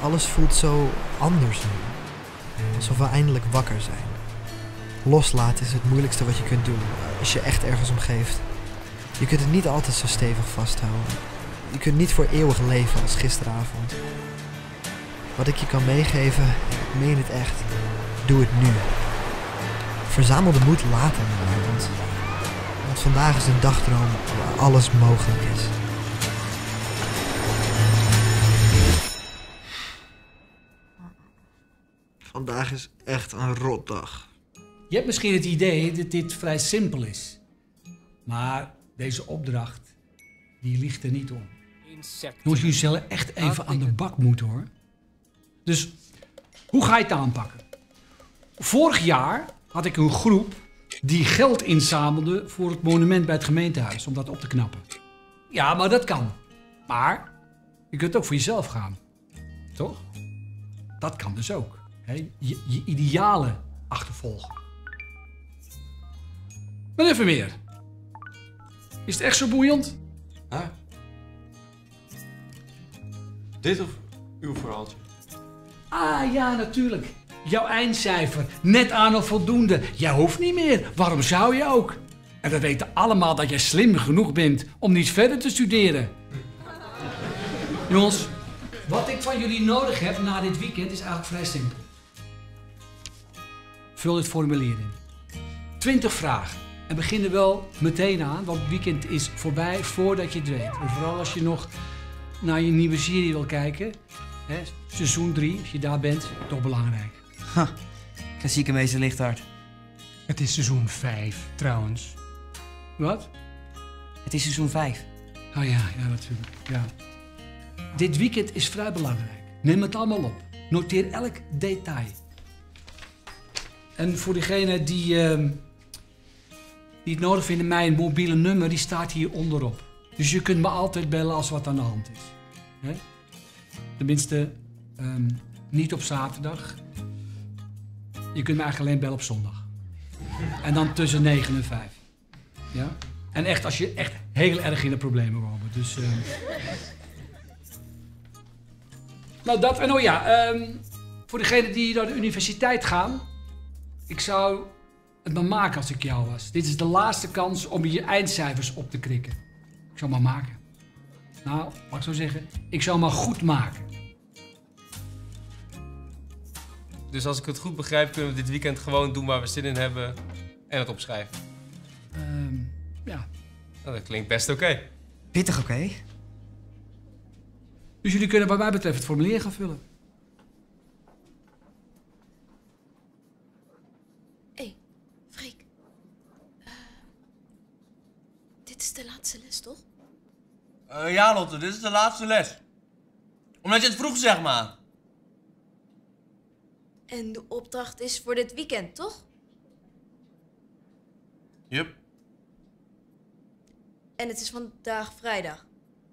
Alles voelt zo anders nu. Alsof we eindelijk wakker zijn. Loslaten is het moeilijkste wat je kunt doen als je echt ergens om geeft. Je kunt het niet altijd zo stevig vasthouden. Je kunt niet voor eeuwig leven als gisteravond. Wat ik je kan meegeven, ik meen het echt, doe het nu. Verzamel de moed later maar, want vandaag is een dagdroom waar alles mogelijk is. Vandaag is echt een rotdag. Je hebt misschien het idee dat dit vrij simpel is. Maar deze opdracht, die ligt er niet om. Jongens, jullie zullen echt even aan de bak moeten, hoor. Dus, hoe ga je het aanpakken? Vorig jaar had ik een groep die geld inzamelde voor het monument bij het gemeentehuis, om dat op te knappen. Ja, maar dat kan. Maar je kunt ook voor jezelf gaan. Toch? Dat kan dus ook. Hè? Je idealen achtervolgen. Maar even meer. Is het echt zo boeiend? Huh? Dit of uw verhaaltje? Ah ja, natuurlijk. Jouw eindcijfer. Net aan of voldoende. Jij hoeft niet meer. Waarom zou je ook? En we weten allemaal dat jij slim genoeg bent om niet verder te studeren. Jongens, wat ik van jullie nodig heb na dit weekend is eigenlijk vrij simpel. Vul dit formulier in. 20 vragen. En begin er wel meteen aan, want het weekend is voorbij voordat je het weet. En vooral als je nog naar je nieuwe serie wil kijken. Hè, seizoen 3, als je daar bent, toch belangrijk. Ha, klassieke meester Lichthart. Het is seizoen 5, trouwens. Wat? Het is seizoen 5. Oh ja, natuurlijk. Ja. Dit weekend is vrij belangrijk. Neem het allemaal op. Noteer elk detail. En voor degene die het nodig vinden, mijn mobiele nummer, die staat hier onderop. Dus je kunt me altijd bellen als wat aan de hand is. Hè? Tenminste, niet op zaterdag. Je kunt me eigenlijk alleen bellen op zondag. En dan tussen 9 en 5. Ja? En echt als je echt heel erg in de problemen komt. Dus, nou dat, en oh ja, voor degenen die naar de universiteit gaan. Ik zou het maar maken als ik jou was. Dit is de laatste kans om je eindcijfers op te krikken. Ik zou maar maken. Nou, mag ik zo zeggen, ik zou maar goed maken. Dus als ik het goed begrijp, kunnen we dit weekend gewoon doen waar we zin in hebben en het opschrijven. Ja. Nou, dat klinkt best oké. Pittig oké. Dus jullie kunnen wat mij betreft het formulier gaan vullen. Hé, Freek. Dit is de laatste les, toch? Ja, Lotte, dit is de laatste les. Omdat je het vroeg, zeg maar. En de opdracht is voor dit weekend, toch? Jup. En het is vandaag vrijdag.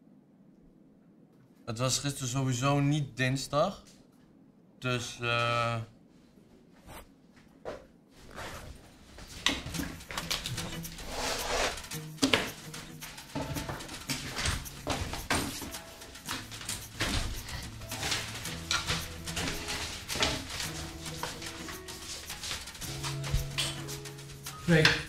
Het was gisteren sowieso niet dinsdag. Dus, Freek.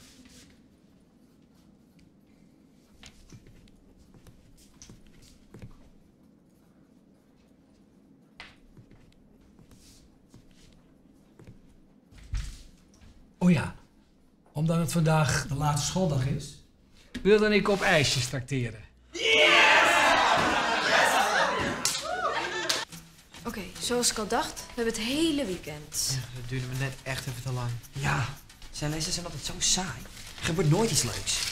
Oh ja, omdat het vandaag de laatste schooldag is, wil dan ik op ijsjes trakteren. Oké, zoals ik al dacht, we hebben het hele weekend. Ja, dat duurde me net echt even te lang. Ja, zijn lessen zijn altijd zo saai. Er gebeurt nooit iets leuks.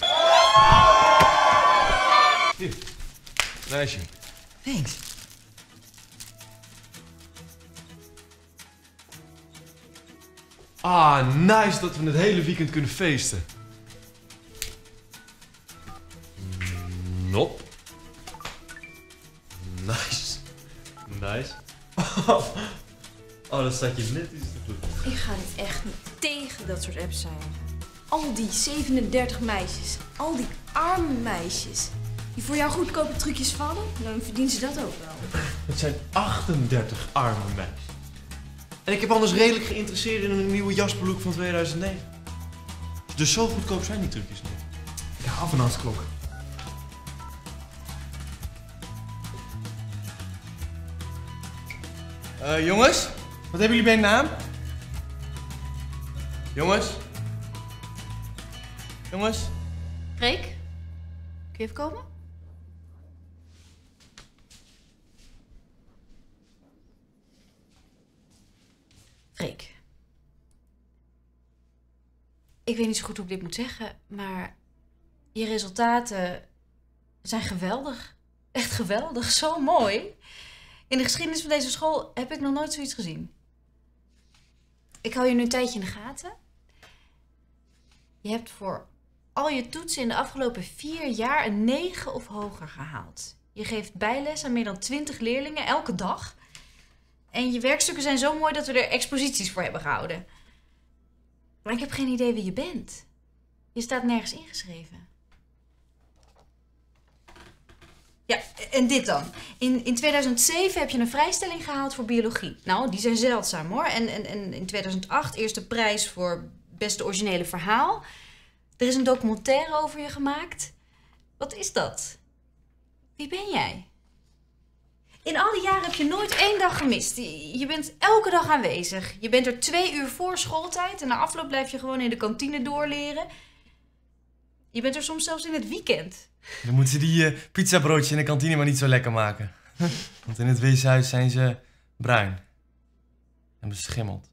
Hier, een ijsje. Thanks. Ah, nice dat we het hele weekend kunnen feesten. Nop. Nice. Nice. Oh, dat staat je net iets te doen. Ik ga niet echt niet tegen dat soort apps zijn. Al die 37 meisjes, al die arme meisjes. die voor jou goedkope trucjes vallen, dan verdienen ze dat ook wel. Het zijn 38 arme meisjes. En ik heb anders redelijk geïnteresseerd in een nieuwe Jasperlook van 2009. Dus zo goedkoop zijn die trucjes niet. Ik hou van Hans-klok. Jongens, wat hebben jullie bij naam? Jongens? Jongens? Freek, kun je even komen? Freek. Ik weet niet zo goed hoe ik dit moet zeggen, maar je resultaten zijn geweldig. Echt geweldig, zo mooi. In de geschiedenis van deze school heb ik nog nooit zoiets gezien. Ik hou je nu een tijdje in de gaten. Je hebt voor al je toetsen in de afgelopen 4 jaar een 9 of hoger gehaald. Je geeft bijles aan meer dan 20 leerlingen elke dag. En je werkstukken zijn zo mooi dat we er exposities voor hebben gehouden. Maar ik heb geen idee wie je bent. Je staat nergens ingeschreven. Ja, en dit dan. In 2007 heb je een vrijstelling gehaald voor biologie. Nou, die zijn zeldzaam hoor. En in 2008 eerst de prijs voor beste originele verhaal. Er is een documentaire over je gemaakt. Wat is dat? Wie ben jij? In al die jaren heb je nooit 1 dag gemist. Je bent elke dag aanwezig. Je bent er 2 uur voor schooltijd en na afloop blijf je gewoon in de kantine doorleren. Je bent er soms zelfs in het weekend. Dan moeten ze die pizzabroodjes in de kantine maar niet zo lekker maken. Want in het weeshuis zijn ze bruin. En beschimmeld.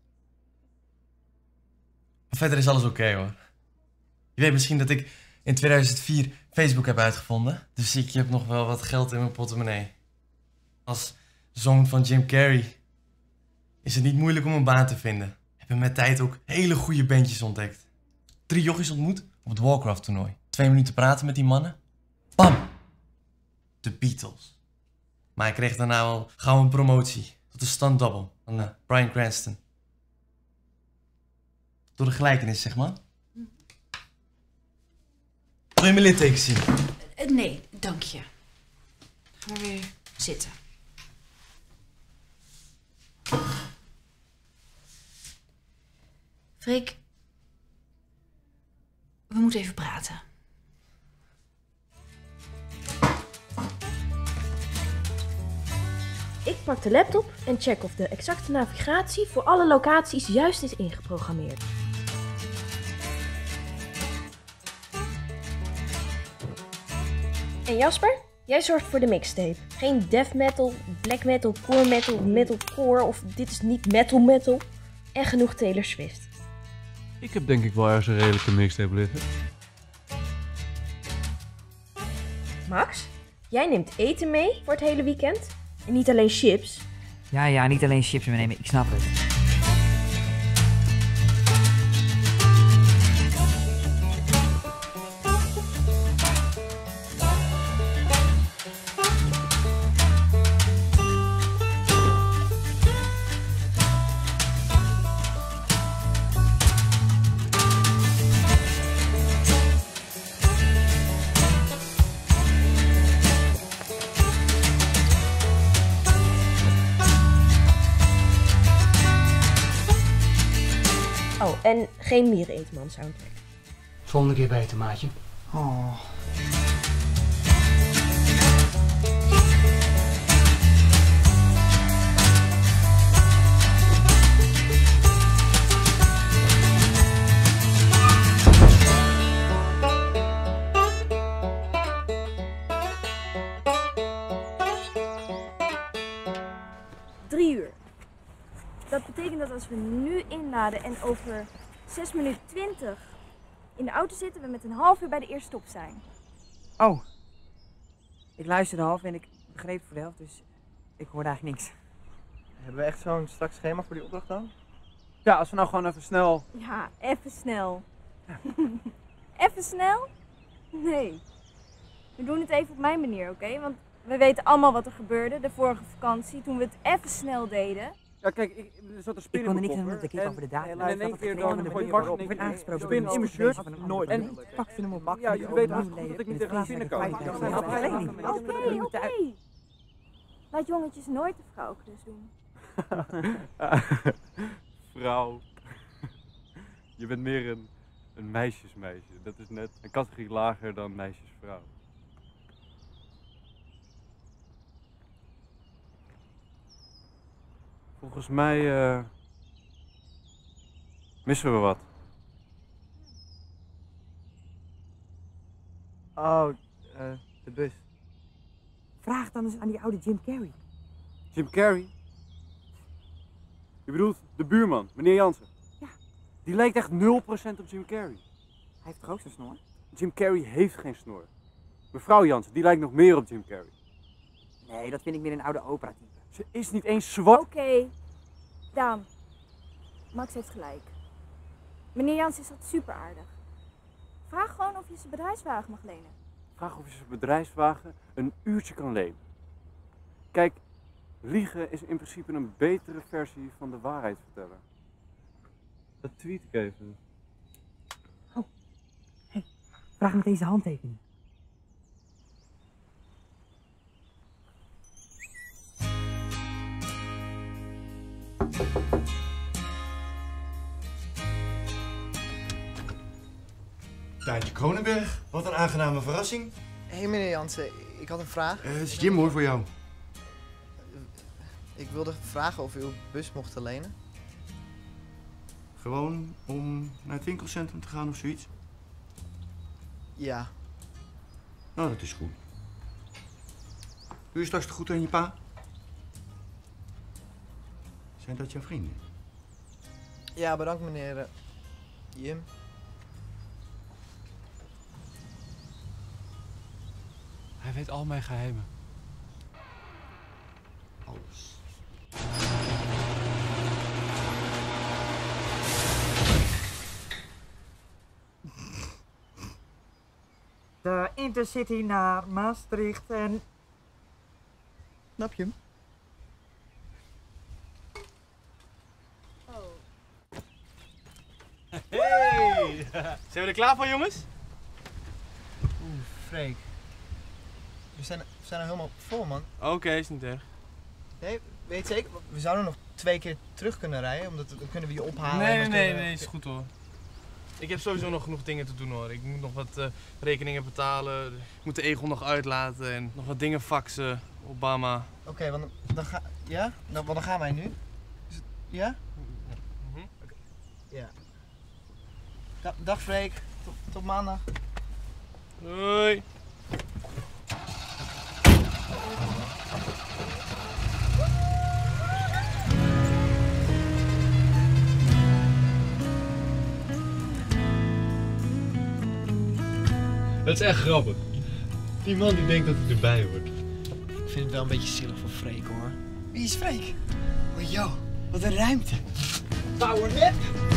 Maar verder is alles oké, hoor. Je weet misschien dat ik in 2004 Facebook heb uitgevonden. Dus ik heb nog wel wat geld in mijn portemonnee. Als zoon van Jim Carrey is het niet moeilijk om een baan te vinden. Ik heb met tijd ook hele goede bandjes ontdekt. 3 jochies ontmoet op het Warcraft toernooi. 2 minuten praten met die mannen. Bam! De Beatles. Maar ik kreeg daarna al gauw een promotie. Tot de stunt double van Bryan Cranston. Door de gelijkenis, zeg maar. Wil je mijn littekens zien? Nee, dank je. Ga maar weer zitten. Freek, we moeten even praten. Ik pak de laptop en check of de exacte navigatie voor alle locaties juist is ingeprogrammeerd. En Jasper, jij zorgt voor de mixtape. Geen death metal, black metal, core metal, metalcore of dit is niet metal. En genoeg Taylor Swift. Ik heb denk ik wel ergens een redelijke mixtape liggen. Max, jij neemt eten mee voor het hele weekend? En niet alleen chips. Ja, niet alleen chips meenemen, ik snap het. Oh, en geen Miereneetman soundtrack. Volgende keer beter, maatje. Oh. Dat betekent dat als we nu inladen en over 6 minuten 20 in de auto zitten, we met een half uur bij de eerste stop zijn. Oh. Ik luisterde half en ik begreep voor de helft, dus ik hoorde eigenlijk niks. Hebben we echt zo'n strak schema voor die opdracht dan? Ja, als we nou gewoon even snel... Ja, even snel. Ja. Even snel? Nee. We doen het even op mijn manier, oké? Want we weten allemaal wat er gebeurde de vorige vakantie toen we het even snel deden. Ja, kijk, er zat een spin Ik kon er in niks mijn aan doen, ik keek over de datum. En in één keer dan Ik gooi je werd hem op. aangesproken Spin door in mijn een shirt. van een Nooit. ander. En Ik pakte hem op. ja, je weet hartstikke goed dat ik niet tegen hem binnen kan. Oké. Laat jongetjes nooit de vrouwklus doen. Vrouw. Je bent meer een meisjesmeisje. Dat is net een categorie lager dan meisjesvrouw. Volgens mij missen we wat. Oh, de bus. Vraag dan eens aan die oude Jim Carrey. Jim Carrey? Je bedoelt de buurman, meneer Jansen? Ja. Die lijkt echt 0% op Jim Carrey. Hij heeft toch ook zijn snor? Jim Carrey heeft geen snor. Mevrouw Jansen, die lijkt nog meer op Jim Carrey. Nee, dat vind ik meer een oude opera-type. Ze is niet eens zwart. Oké. Daan. Max heeft gelijk. Meneer Jans is dat super aardig. Vraag gewoon of je zijn bedrijfswagen mag lenen. Vraag of je zijn bedrijfswagen een uurtje kan lenen. Kijk, liegen is in principe een betere versie van de waarheid vertellen. Dat tweet ik even. Oh. Hey, vraag met deze handtekening. Daantje Kronenberg, wat een aangename verrassing. Hé meneer Jansen, ik had een vraag. Het is Jim hoor, voor jou. Ik wilde vragen of u uw bus mocht lenen. Gewoon om naar het winkelcentrum te gaan of zoiets? Ja. Nou, dat is goed. Doe je straks de groeten aan je pa? Zijn dat jouw vrienden? Ja, bedankt meneer Jim. Hij weet al mijn geheimen. Alles. De Intercity naar Maastricht en... Snap je hem? Hey! Zijn we er klaar voor, jongens? Oeh, Freek. We zijn er helemaal vol, man. Oké, is niet erg. Nee, weet je zeker? We zouden nog 2 keer terug kunnen rijden, omdat dan kunnen we je ophalen. Nee, is goed hoor. Ik heb sowieso nog genoeg dingen te doen hoor. Ik moet nog wat rekeningen betalen, ik moet de Egon nog uitlaten en nog wat dingen faxen, Obama. Oké, want dan gaan... Ja? Want dan gaan wij nu. Is het... Ja? Mhm. Okay. Ja. Dag Freek, tot maandag. Doei! Dat is echt grappig. Die man die denkt dat hij erbij hoort. Ik vind het wel een beetje zielig voor Freek hoor. Wie is Freek? Oh joh, wat een ruimte. Power nap!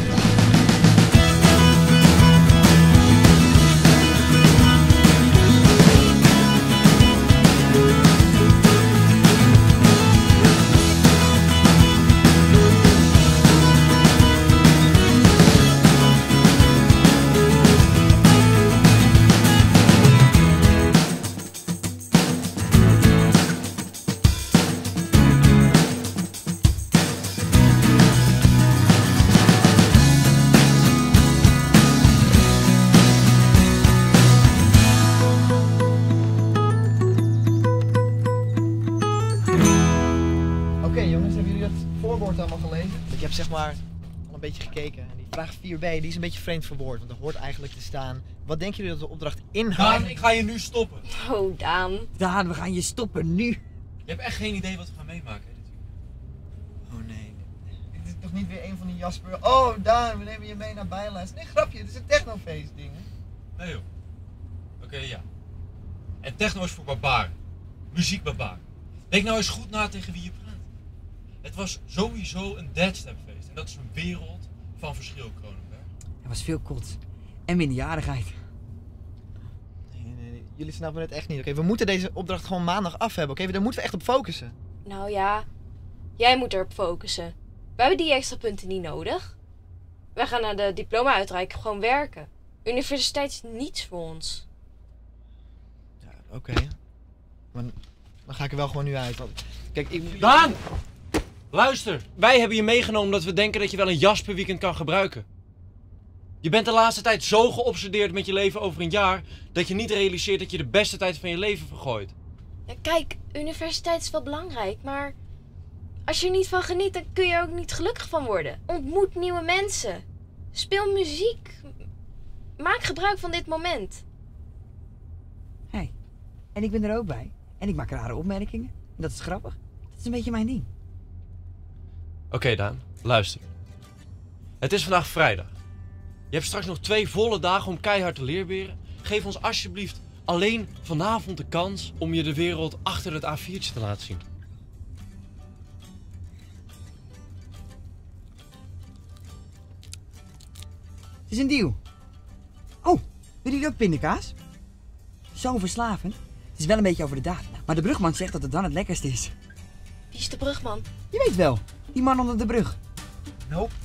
Allemaal gelezen. Ik heb zeg maar al een beetje gekeken. En die vraag 4b die is een beetje vreemd verwoord. Want er hoort eigenlijk te staan. Wat denken jullie dat de opdracht inhoudt? Daan, ik ga je nu stoppen. Oh, Daan. Daan, we gaan je stoppen nu. Je hebt echt geen idee wat we gaan meemaken. Hè, Oh nee. Dit is toch niet weer een van die Jasper. Oh Daan, we nemen je mee naar bijles. Nee, grapje, het is een technofeest ding. Nee joh. Oké, ja. En techno is voor barbaren. Muziekbarbaren. Denk nou eens goed na tegen wie je praat. Het was sowieso een deadstepfeest. En dat is een wereld van verschil, Kronenberg. Er was veel kots. En minderjarigheid. Nee. Jullie snappen het echt niet. Oké, we moeten deze opdracht gewoon maandag af hebben. Oké, daar moeten we echt op focussen. Nou ja, Jij moet erop focussen. We hebben die extra punten niet nodig. Wij gaan naar de diploma-uitreiking gewoon werken. Universiteit is niets voor ons. Ja, oké. Maar dan ga ik er wel gewoon nu uit. Want... Kijk, ik moet... Daan! Luister, wij hebben je meegenomen omdat we denken dat je wel een Jasper weekend kan gebruiken. Je bent de laatste tijd zo geobsedeerd met je leven over een jaar, dat je niet realiseert dat je de beste tijd van je leven vergooit. Ja, kijk, universiteit is wel belangrijk, maar als je er niet van geniet, dan kun je er ook niet gelukkig van worden. Ontmoet nieuwe mensen. Speel muziek. Maak gebruik van dit moment. Hé, en ik ben er ook bij. En ik maak rare opmerkingen. En dat is grappig. Dat is een beetje mijn ding. Oké, Daan, luister. Het is vandaag vrijdag. Je hebt straks nog 2 volle dagen om keihard te leerberen. Geef ons alsjeblieft alleen vanavond de kans om je de wereld achter het A4'tje te laten zien. Het is een deal. Oh, willen jullie ook pindakaas? Zo verslavend. Het is wel een beetje over de daad. Maar de brugman zegt dat het dan het lekkerst is. Wie is de brugman? Je weet wel, die man onder de brug. Nope.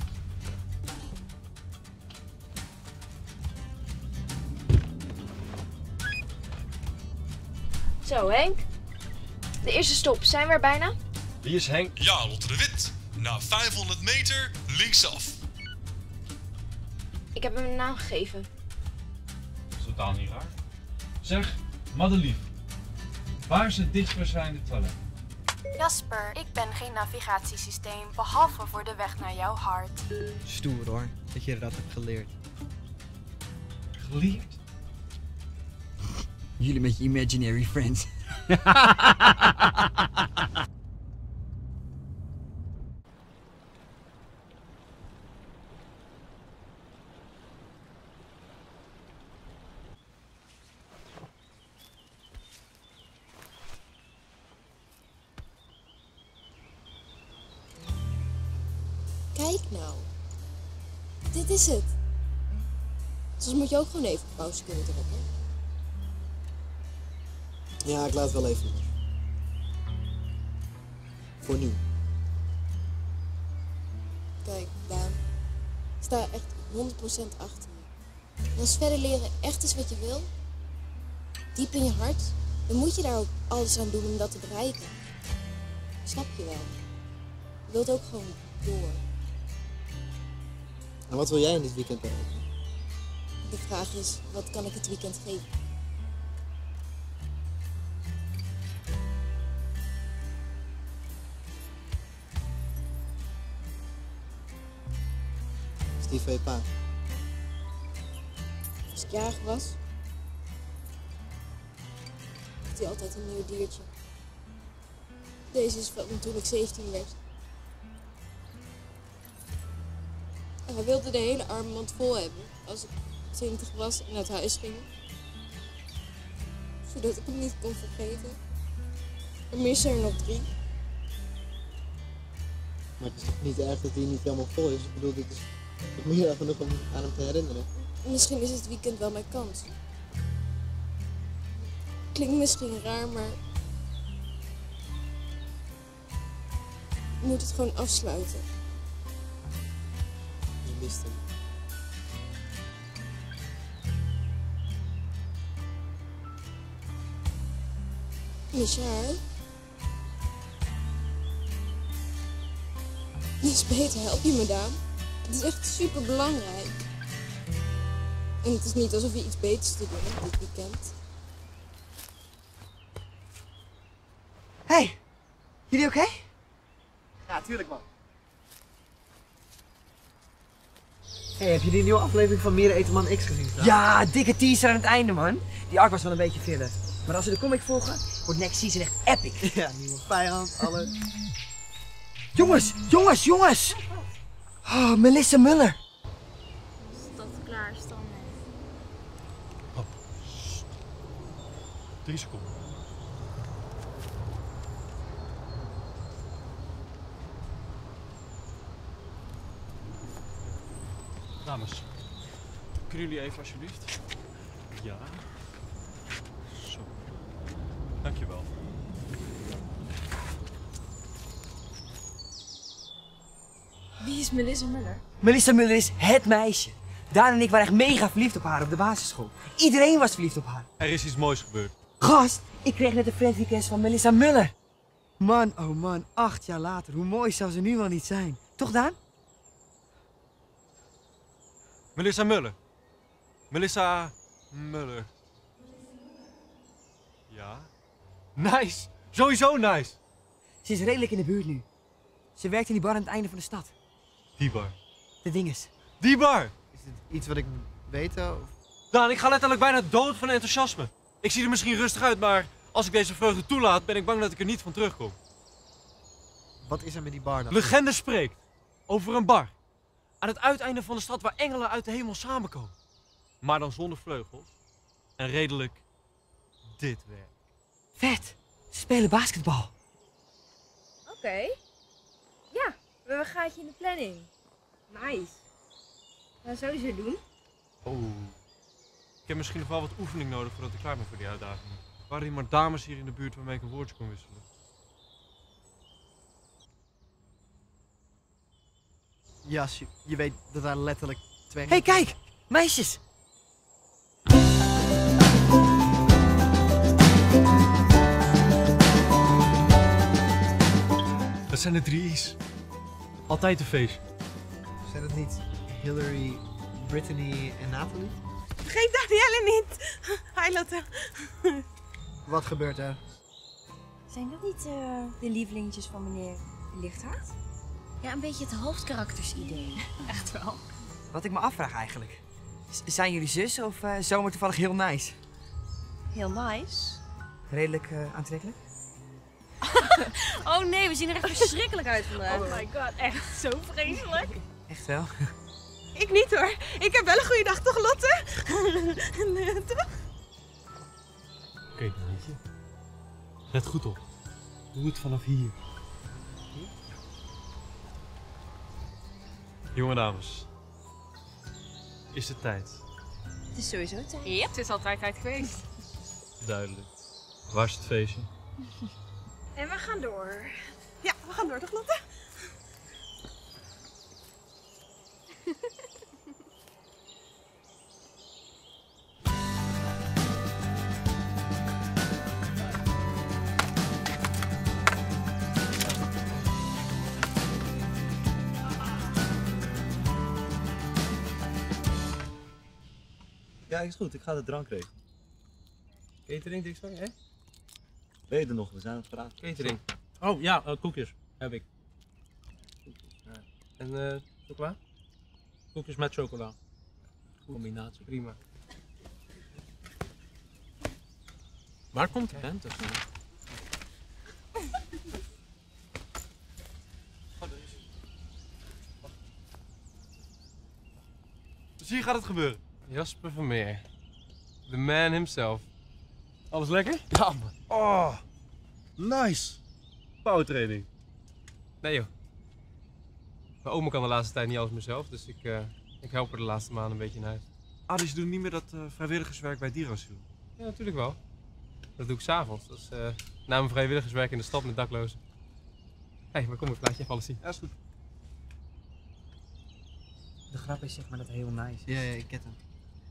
Zo, Henk. De eerste stop, zijn we er bijna? Wie is Henk? Ja, Lotte de Wit. Na 500 meter linksaf. Ik heb hem een naam gegeven. Dat is totaal niet raar. Zeg, Madelief, waar is het dichtstbijzijnde toilet? Jasper, ik ben geen navigatiesysteem, behalve voor de weg naar jouw hart. Stoer hoor, dat je dat hebt geleerd. Geleerd? Jullie met je imaginary friends. Kijk nou. Dit is het. Soms moet je ook gewoon even pauze kunnen drukken. Ja, ik laat wel even los. Voor nu. Kijk, Daan. Ik sta echt 100% achter je. En als verder leren echt is wat je wil, diep in je hart, dan moet je daar ook alles aan doen om dat te bereiken. Snap je wel? Je wilt ook gewoon door. En wat wil jij in dit weekend bereiken? De vraag is, wat kan ik het weekend geven? Stief van je pa. Als ik jarig was, had hij altijd een nieuw diertje. Deze is van toen ik 17 werd. En hij wilde de hele armband vol hebben als ik 20 was en uit huis ging. Zodat ik hem niet kon vergeten. Er missen er nog 3. Maar het is toch niet erg dat hij niet helemaal vol is? Ik bedoel, dit is meer dan genoeg om aan hem te herinneren. Misschien is het weekend wel mijn kans. Klinkt misschien raar, maar ik moet het gewoon afsluiten. Je mist hem. Mis je haar? Dus beter help je me, Daan. Het is echt super belangrijk. En het is niet alsof je iets beters te doen hebt dit weekend. Hey, jullie oké? Ja, tuurlijk man. Hey, heb je die nieuwe aflevering van Mieren Etenman X gezien? Ja, dikke teaser aan het einde, man. Die arc was wel een beetje filler. Maar als we de comic volgen, wordt next season echt epic. Ja, nieuwe vijand, alles. Jongens! Oh, Melissa Muller. Dat klaar is dan. 3 seconden. Dames, kunnen jullie even alsjeblieft? Ja. Zo. Dankjewel. Wie is Melissa Muller? Melissa Muller is het meisje. Daan en ik waren echt mega verliefd op haar op de basisschool. Iedereen was verliefd op haar. Er is iets moois gebeurd. Gast, ik kreeg net een friendrequest van Melissa Muller. Man, oh man, 8 jaar later. Hoe mooi zou ze nu wel niet zijn. Toch, Daan? Melissa Muller. Melissa Muller. Ja. Nice. Sowieso nice. Ze is redelijk in de buurt nu. Ze werkt in die bar aan het einde van de stad. Die bar. De dinges. Die bar. Is dit iets wat ik moet weten? Of... Daan, ik ga letterlijk bijna dood van enthousiasme. Ik zie er misschien rustig uit, maar als ik deze vreugde toelaat, ben ik bang dat ik er niet van terugkom. Wat is er met die bar dan? Legende spreekt over een bar. Aan het uiteinde van de stad waar engelen uit de hemel samenkomen. Maar dan zonder vleugels. En redelijk dit werk. Vet. Ze spelen basketbal. Oké. Ja, we hebben een gaatje in de planning. Nice. Wat zou je doen? Oh. Ik heb misschien nog wel wat oefening nodig voordat ik klaar ben voor die uitdaging. Waren er maar dames hier in de buurt waarmee ik een woordje kon wisselen? Ja, je weet dat daar letterlijk 2... Hé, kijk! Meisjes! Dat zijn de 3 I's. Altijd een feest. Zijn dat niet Hillary, Brittany en Natalie? Vergeet Danielle niet. Hi Lotte. Wat gebeurt er? Zijn dat niet de lievelingetjes van meneer Lichthart? Ja, een beetje het hoofdkaraktersidee. Echt wel. Wat ik me afvraag eigenlijk. Zijn jullie zus of zomaar toevallig heel nice? Heel nice. Redelijk aantrekkelijk? Oh nee, we zien er echt verschrikkelijk uit vandaag. Oh my god, echt zo vreselijk. Echt wel? Ik niet hoor. Ik heb wel een goede dag, toch Lotte? Toch? Oké, Daantje. Let goed op. Doe het vanaf hier. Jonge dames. Is het tijd? Het is sowieso tijd. Ja, het is altijd tijd geweest. Duidelijk. Waar is het feestje? En we gaan door. Ja, we gaan door, toch Lotte? Ja, is goed. Ik ga de drank regelen. Catering, niks van, hè? Ben je er nog? We zijn aan het praten. Catering. Oh ja, koekjes heb ik. En chocola? Koekjes met chocola. Combinatie. Prima. Waar komt de band dus? Dus hier gaat het gebeuren. Jasper Vermeer. The man himself. Alles lekker? Ja, man. Oh, nice. Powertraining. Nee joh. Mijn oma kan de laatste tijd niet alles meer zelf, dus ik help haar de laatste maanden een beetje in huis. Ah, dus je doet niet meer dat vrijwilligerswerk bij dierenasiel? Ja, natuurlijk wel. Dat doe ik s'avonds. Dat is na mijn vrijwilligerswerk in de stad met daklozen. Hé, maar kom ik laat je even alles zien. Ja, is goed. De grap is zeg maar dat heel nice. Ja, ik ken hem.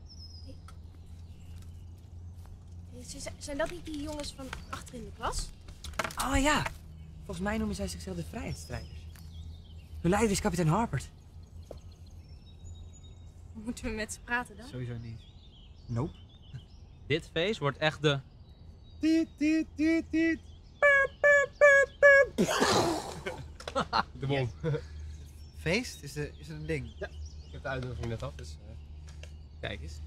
Zijn dat niet die jongens van achter in de klas? Oh ja, volgens mij noemen zij zichzelf de vrijheidsstrijders. Hun leider is kapitein Harpert. Moeten we met ze praten dan? Sowieso niet. Nope. Dit feest wordt echt de... Tiet, tiet, tiet, tiet. De bom. Feest? Is er een ding? Ja, ik heb de uitnodiging net af, dus kijk eens.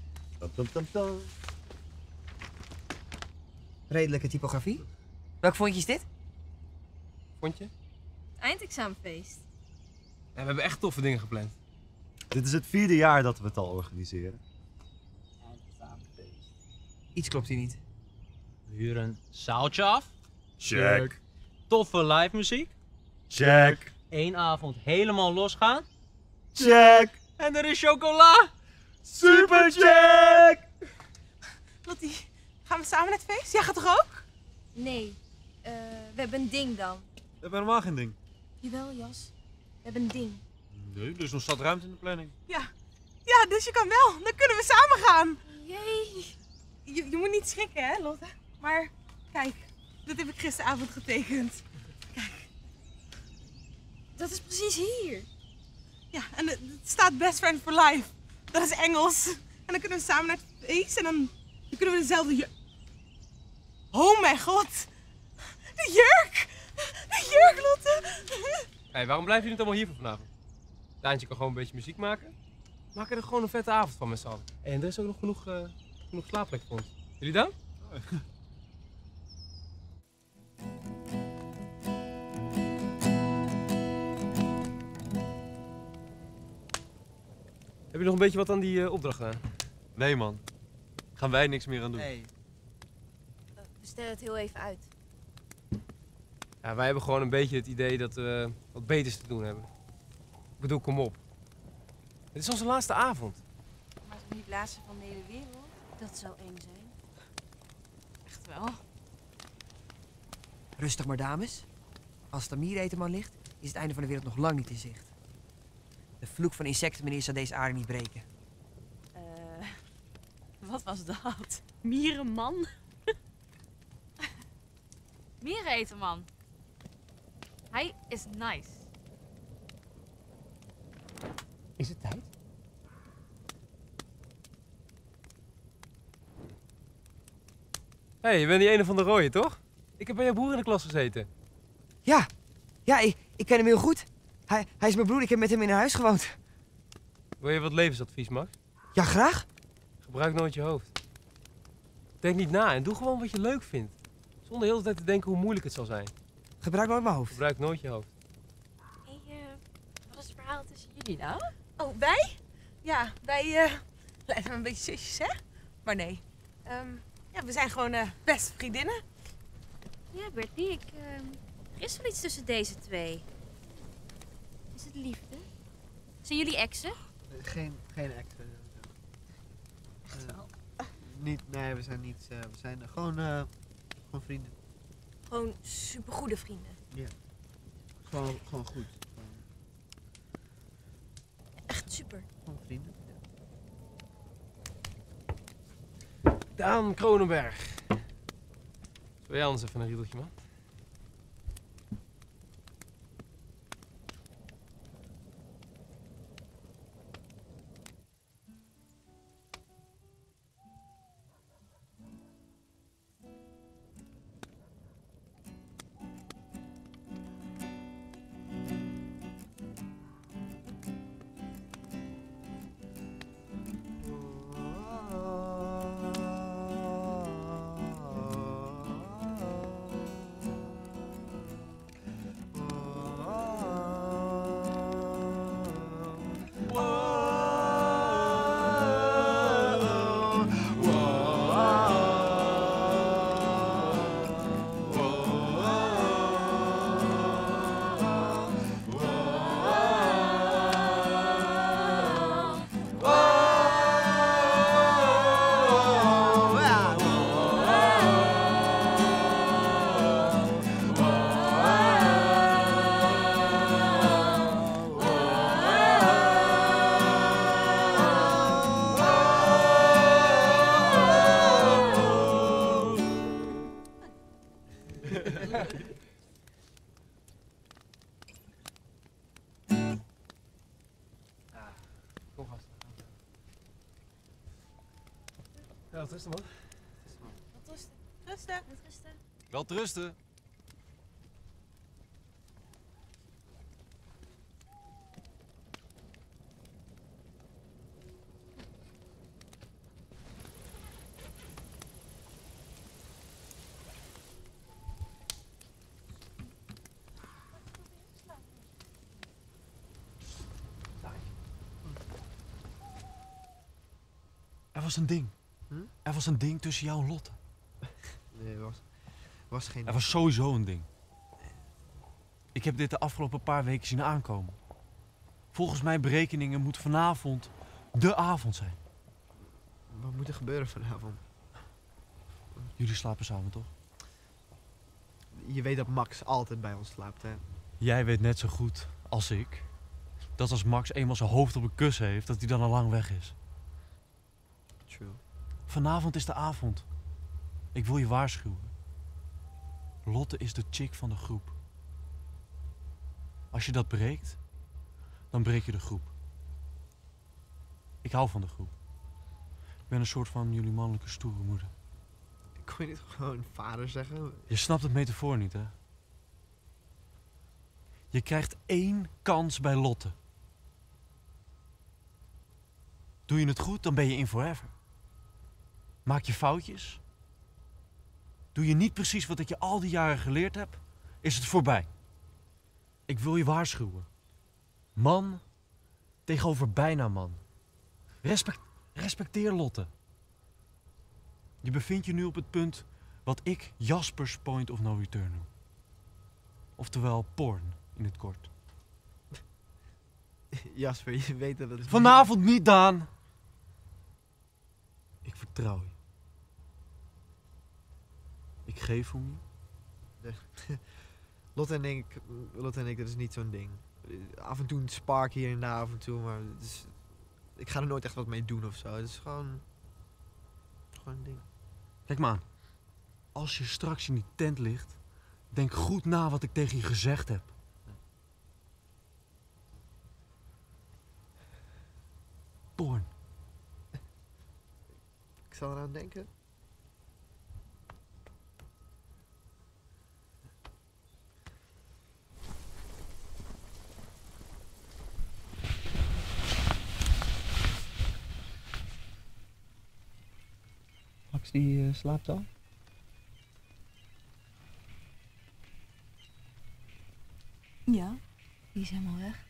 Redelijke typografie. Welk vondje is dit? Vond je? Eindexamenfeest. Ja, we hebben echt toffe dingen gepland. Dit is het 4e jaar dat we het al organiseren. Iets klopt hier niet. We huren een zaaltje af. Check. Toffe live muziek. Check. 1 avond helemaal losgaan. Check. En er is chocola. Super check. Lottie, gaan we samen naar het feest? Jij gaat toch ook? Nee, we hebben een ding dan. We hebben helemaal geen ding. Jawel, Jas. We hebben een ding. Nee, er is nog zat ruimte in de planning. Ja. Ja, dus je kan wel. Dan kunnen we samen gaan. Jee. Je moet niet schrikken, hè, Lotte? Maar kijk, dat heb ik gisteravond getekend. Kijk. Dat is precies hier. Ja, en het staat Best Friend for Life. Dat is Engels. En dan kunnen we samen naar het feest en dan kunnen we dezelfde jurk... Oh mijn god! De jurk! De jurk, Lotte! Hey, waarom blijven jullie niet allemaal hier voor vanavond? Daantje kan gewoon een beetje muziek maken. Maak er gewoon een vette avond van met z'n allen. En er is ook nog genoeg slaapplek voor ons. Jullie dan? Heb je nog een beetje wat aan die opdracht gedaan? Nee man, gaan wij niks meer aan doen. We stellen het heel even uit. Ja, wij hebben gewoon een beetje het idee dat we wat beters te doen hebben. Ik bedoel, kom op. Het is onze laatste avond. Maar het niet laatste van de hele wereld? Dat zou eng zijn. Echt wel. Rustig maar, dames. Als Tamir Eteman ligt, is het einde van de wereld nog lang niet in zicht. De vloek van insecten, meneer, zal deze aarde niet breken. Wat was dat? Mierenman? Miereneterman. Hij is nice. Is het tijd? Hé, je bent die ene van de rooie, toch? Ik heb bij jouw broer in de klas gezeten. Ja, ik ken hem heel goed. Hij is mijn broer, ik heb met hem in een huis gewoond. Wil je wat levensadvies, Max? Ja, graag. Gebruik nooit je hoofd. Denk niet na en doe gewoon wat je leuk vindt. Zonder de hele tijd te denken hoe moeilijk het zal zijn. Gebruik nooit mijn hoofd. Gebruik nooit je hoofd. Hey, wat is het verhaal tussen jullie nou? Oh, wij? Ja, wij lijken me een beetje zusjes, hè? Maar nee. Ja, we zijn gewoon beste vriendinnen. Ja, Bertie, er is wel iets tussen deze twee. Is het liefde? Zijn jullie exen? Geen exen. Echt wel? Nee, we zijn niet. We zijn gewoon vrienden. Gewoon supergoede vrienden. Ja. Gewoon goed. Echt super. Gewoon vrienden. Daan Kronenberg. Wil jij anders even een riedeltje, man? Kom vast. Ja, wat is er, man? Wat rusten. Rusten. Rusten. Wel te rusten. Er was een ding. Er was een ding tussen jou en Lotte. Nee, was geen... Er was sowieso een ding. Ik heb dit de afgelopen paar weken zien aankomen. Volgens mijn berekeningen moet vanavond de avond zijn. Wat moet er gebeuren vanavond? Jullie slapen samen, toch? Je weet dat Max altijd bij ons slaapt, hè? Jij weet net zo goed als ik dat als Max eenmaal zijn hoofd op een kussen heeft, dat hij dan al lang weg is. True. Vanavond is de avond. Ik wil je waarschuwen. Lotte is de chick van de groep. Als je dat breekt, dan breek je de groep. Ik hou van de groep. Ik ben een soort van jullie mannelijke stoere moeder. Kon je niet gewoon vader zeggen? Je snapt het metafoor niet, hè? Je krijgt 1 kans bij Lotte. Doe je het goed, dan ben je in forever. Maak je foutjes. Doe je niet precies wat ik je al die jaren geleerd heb, is het voorbij. Ik wil je waarschuwen. Man tegenover bijna man. Respecteer Lotte. Je bevindt je nu op het punt wat ik Jasper's point of no return noem. Oftewel porn in het kort. Jasper, je weet dat het... Vanavond niet, Daan. Ik vertrouw je. Ik geef om je. Lotte en ik, dat is niet zo'n ding. Af en toe een spark hier en daar af en toe, maar het is, ik ga er nooit echt wat mee doen of zo. Het is gewoon een ding. Kijk maar aan. Als je straks in die tent ligt, denk goed na wat ik tegen je gezegd heb. Porn. Ik zal eraan denken. Max die slaapt al? Ja, die is helemaal weg.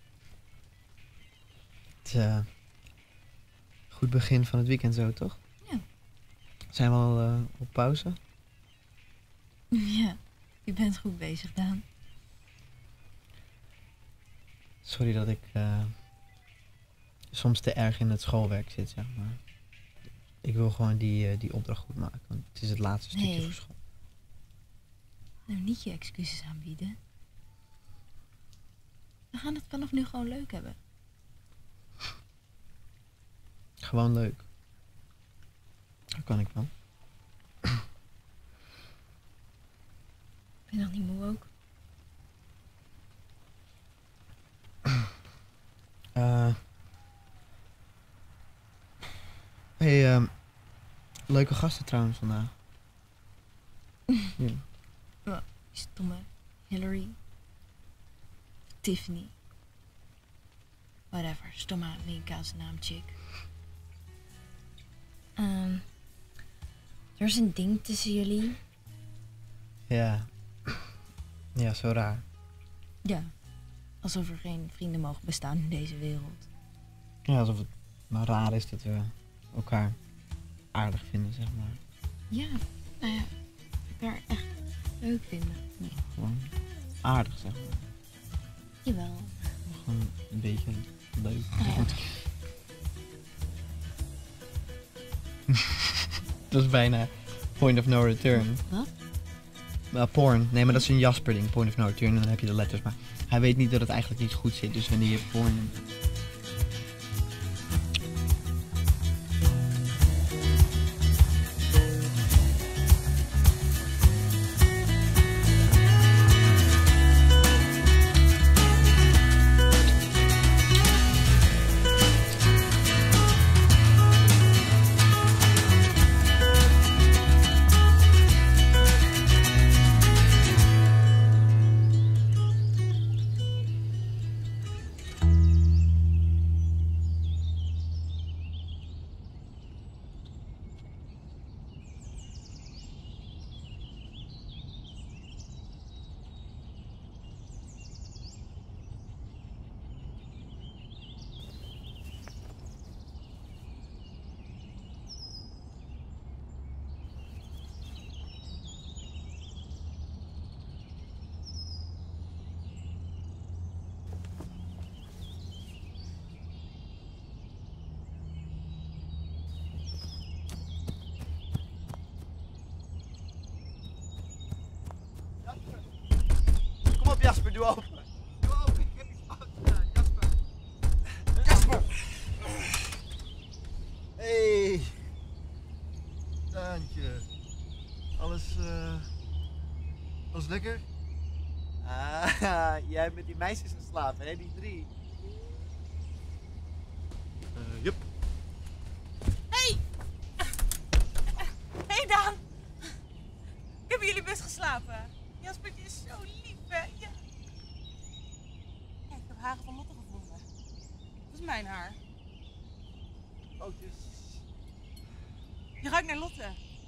Het is goed begin van het weekend zo, toch? Ja. Zijn we al op pauze? Ja, je bent goed bezig, Daan. Sorry dat ik soms te erg in het schoolwerk zit, zeg maar. Ik wil gewoon die opdracht goed maken, want het is het laatste stukje voor school. Nou, niet je excuses aanbieden. We gaan het vanaf nu gewoon leuk hebben. Gewoon leuk. Dat kan ik wel. Ben je nog niet moe ook? Hey, leuke gasten trouwens vandaag. Ja. Oh, die stomme Hillary. Tiffany. Whatever, stomme Amerikaanse naam chick. Er is een ding tussen jullie. Ja. Ja, zo raar. Ja, alsof er geen vrienden mogen bestaan in deze wereld. Ja, alsof het maar raar is dat we elkaar aardig vinden, zeg maar. Ja, nou ja, elkaar echt leuk vinden. Ja, gewoon aardig, zeg maar. Jawel. Gewoon een beetje leuk. Ja. Goed. Dat is bijna point of no return. Wat? Porn. Nee, maar dat is een Jasper ding. Point of no return. En dan heb je de letters. Maar hij weet niet dat het eigenlijk niet goed zit. Dus wanneer je porn... Kom op Jasper, doe open. Doe open, ik heb iets fout gedaan, Jasper. Alles lekker? Jij hebt met die meisjes geslapen, hè? Die 3. Jup. Hey! Hey Daan! Ik heb in jullie bus geslapen. Jaspertje is zo lief, hè? Ja. Kijk, ik heb haren van Lotte gevonden. Dat is mijn haar. Foutjes. Je ruikt naar Lotte.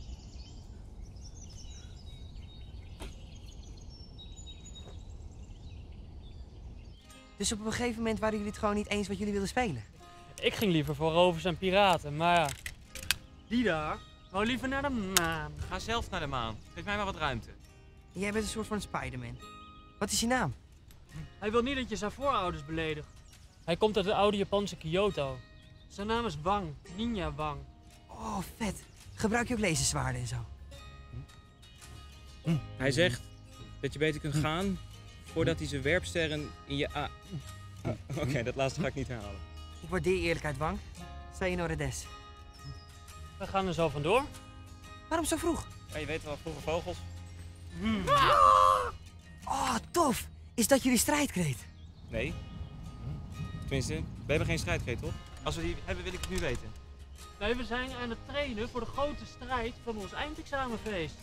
Dus op een gegeven moment waren jullie het gewoon niet eens wat jullie wilden spelen? Ik ging liever voor rovers en piraten, maar ja. Die daar wou liever naar de maan. Ga zelf naar de maan. Geef mij maar wat ruimte. Jij bent een soort van Spider-Man. Wat is je naam? Hij wil niet dat je zijn voorouders beledigt. Hij komt uit de oude Japanse Kyoto. Zijn naam is Wang, Ninja Wang. Oh, vet. Gebruik je ook laserzwaarden en zo? Hij zegt dat je beter kunt gaan voordat hij zijn werpsterren in je Oké, dat laatste ga ik niet herhalen. Ik waardeer je eerlijkheid, Wang. Sayonara des. We gaan er zo vandoor. Waarom zo vroeg? Ja, je weet wel, vroege vogels. Oh, tof. Is dat jullie strijdkreet? Nee. Tenminste, we hebben geen strijdkreet, toch? Als we die hebben, wil ik het nu weten. Nee, we zijn aan het trainen voor de grote strijd van ons eindexamenfeest.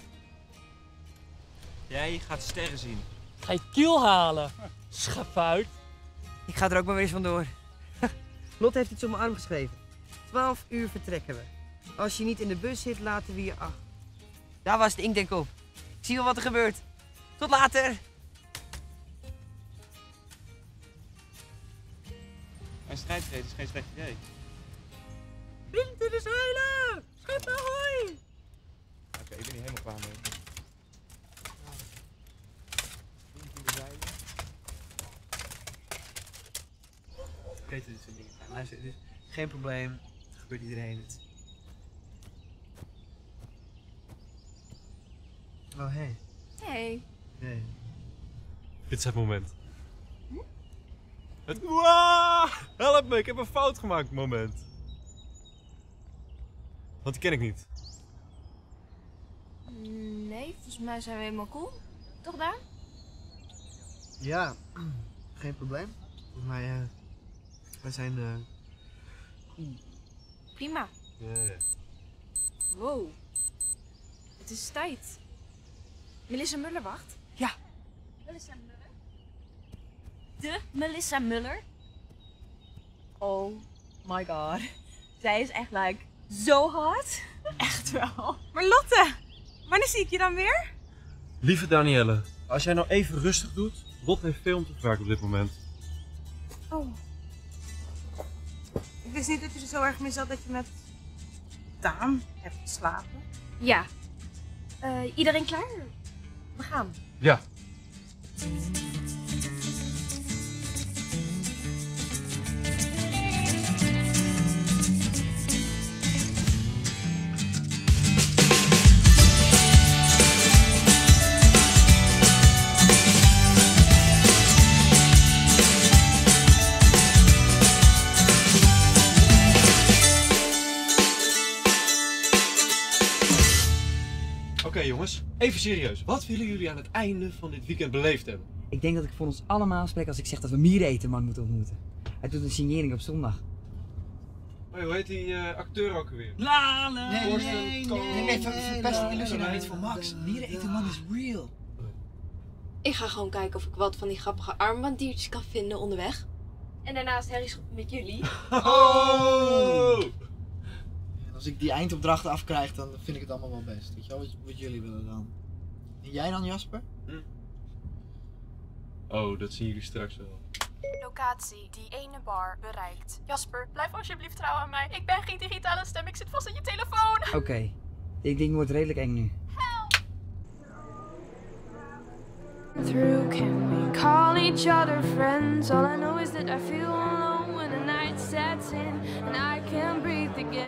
Jij gaat sterren zien. Ga je kiel halen, schafuit. Ik ga er ook maar weer eens vandoor. Lot heeft iets op mijn arm geschreven. 12 uur vertrekken we. Als je niet in de bus zit, laten we je achter. Daar was de inkdenk op. Ik zie wel wat er gebeurt. Tot later! Een strijdkreet is geen slecht idee. Wind in de zeilen! Schip ahoy! Oké, ik ben niet helemaal klaar mee. Wind in de zeilen. Ik weet dit soort dingen. Luister, het is geen probleem. Het gebeurt iedereen. Het... Oh, hey. Hey. Nee. Dit is het moment. Het help me, ik heb een fout gemaakt moment. Want die ken ik niet. Nee, volgens mij zijn we helemaal cool. Toch Daan? Ja, geen probleem. Volgens mij, wij zijn cool. Prima. Ja. Wow. Het is tijd. Melissa Muller wacht. Ja. Melissa Muller? De Melissa Muller? Oh my god. Zij is echt zo hot. Echt wel. Maar Lotte, wanneer zie ik je dan weer? Lieve Danielle, als jij nou even rustig doet, Lot heeft veel om te verwerken op dit moment. Oh. Ik wist niet dat je er zo erg mee zat dat je met Daan hebt geslapen. Ja. Iedereen klaar? We gaan. Ja. Oké jongens, even serieus. Wat willen jullie aan het einde van dit weekend beleefd hebben? Ik denk dat ik voor ons allemaal spreek als ik zeg dat we Mieretenman moeten ontmoeten. Hij doet een signering op zondag. Hoi, hoe heet die acteur ook alweer? Nee, verpest de illusie nou niet voor Max. Mieretenman is real. Ik ga gewoon kijken of ik wat van die grappige armbandiertjes kan vinden onderweg. En daarnaast Harry schoppen met jullie. Oh! Als ik die eindopdrachten afkrijg, dan vind ik het allemaal wel best. Weet je wel, wat jullie willen dan. En jij dan, Jasper? Oh, dat zien jullie straks wel. Locatie, die ene bar, bereikt. Jasper, blijf alsjeblieft trouw aan mij. Ik ben geen digitale stem, ik zit vast in je telefoon. Oké. Dit ding wordt redelijk eng nu. Through, can we call each other friends? All I know is that I feel alone when the night sets in and I can't breathe again.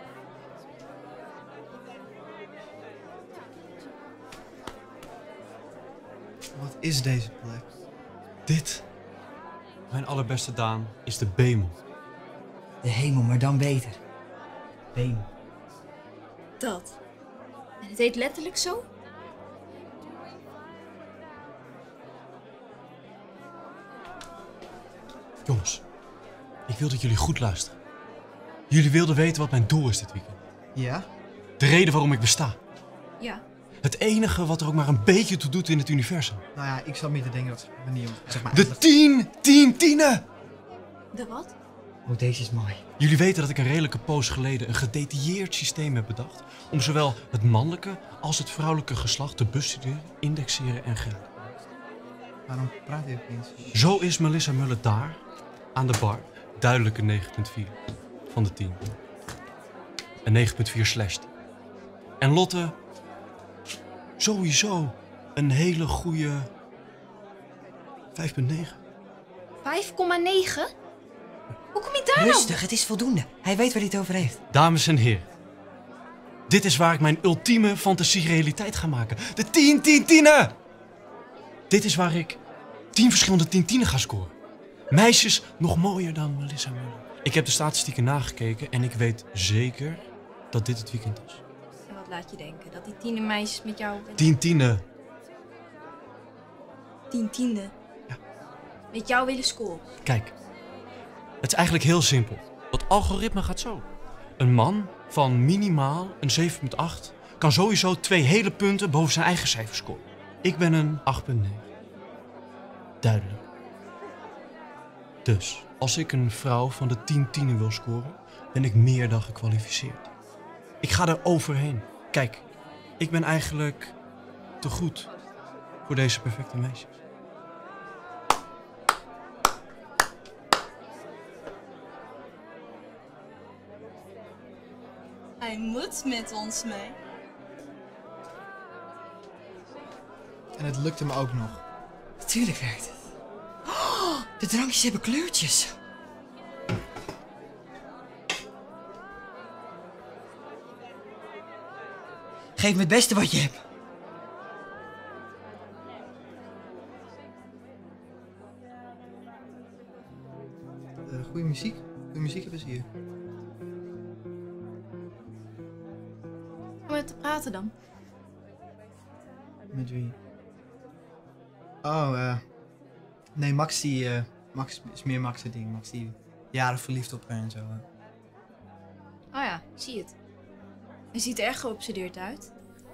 Wat is deze plek? Dit, mijn allerbeste Daan, is de Bemel. De hemel, maar dan beter. Bemel. Dat. En het heet letterlijk zo? Jongens, ik wil dat jullie goed luisteren. Jullie wilden weten wat mijn doel is dit weekend. Ja? De reden waarom ik besta. Ja. Het enige wat er ook maar een beetje toe doet in het universum. Nou ja, ik zat meer te denken dat wanneer, zeg maar... De 10! De wat? Oh, deze is mooi. Jullie weten dat ik een redelijke poos geleden een gedetailleerd systeem heb bedacht om zowel het mannelijke als het vrouwelijke geslacht te bestuderen, indexeren en grenzen. Waarom praat je opeens? Zo is Melissa Muller daar, aan de bar, duidelijk een 9,4 van de 10. Een 9,4 slash 10. En Lotte, sowieso een hele goede 5,9. 5,9? Hoe kom je daar nou? Rustig, het is voldoende. Hij weet waar hij het over heeft. Dames en heren, dit is waar ik mijn ultieme fantasie-realiteit ga maken. De 10! Dit is waar ik 10 verschillende 10 ga scoren. Meisjes nog mooier dan Melissa Muller. Ik heb de statistieken nagekeken en ik weet zeker dat dit het weekend is. En wat laat je denken? Dat die tienermeisjes met jou... 10. 10. Ja. Met jou willen scoren. Kijk, het is eigenlijk heel simpel. Dat algoritme gaat zo. Een man van minimaal een 7,8 kan sowieso 2 hele punten boven zijn eigen cijfer scoren. Ik ben een 8,9. Duidelijk. Dus, als ik een vrouw van de 10 wil scoren, ben ik meer dan gekwalificeerd. Ik ga er overheen. Kijk, ik ben eigenlijk te goed voor deze perfecte meisjes. Hij moet met ons mee. En het lukte me ook nog. Natuurlijk werkt het. Oh, de drankjes hebben kleurtjes. Geef me het beste wat je hebt. Goeie muziek. Goeie muziek hebben ze hier. Om met te praten dan. Met wie? Oh, nee, Max die... Max is meer Max het ding. Max die jaren verliefd op haar en zo. Oh ja, ik zie het. Hij ziet er erg geobsedeerd uit.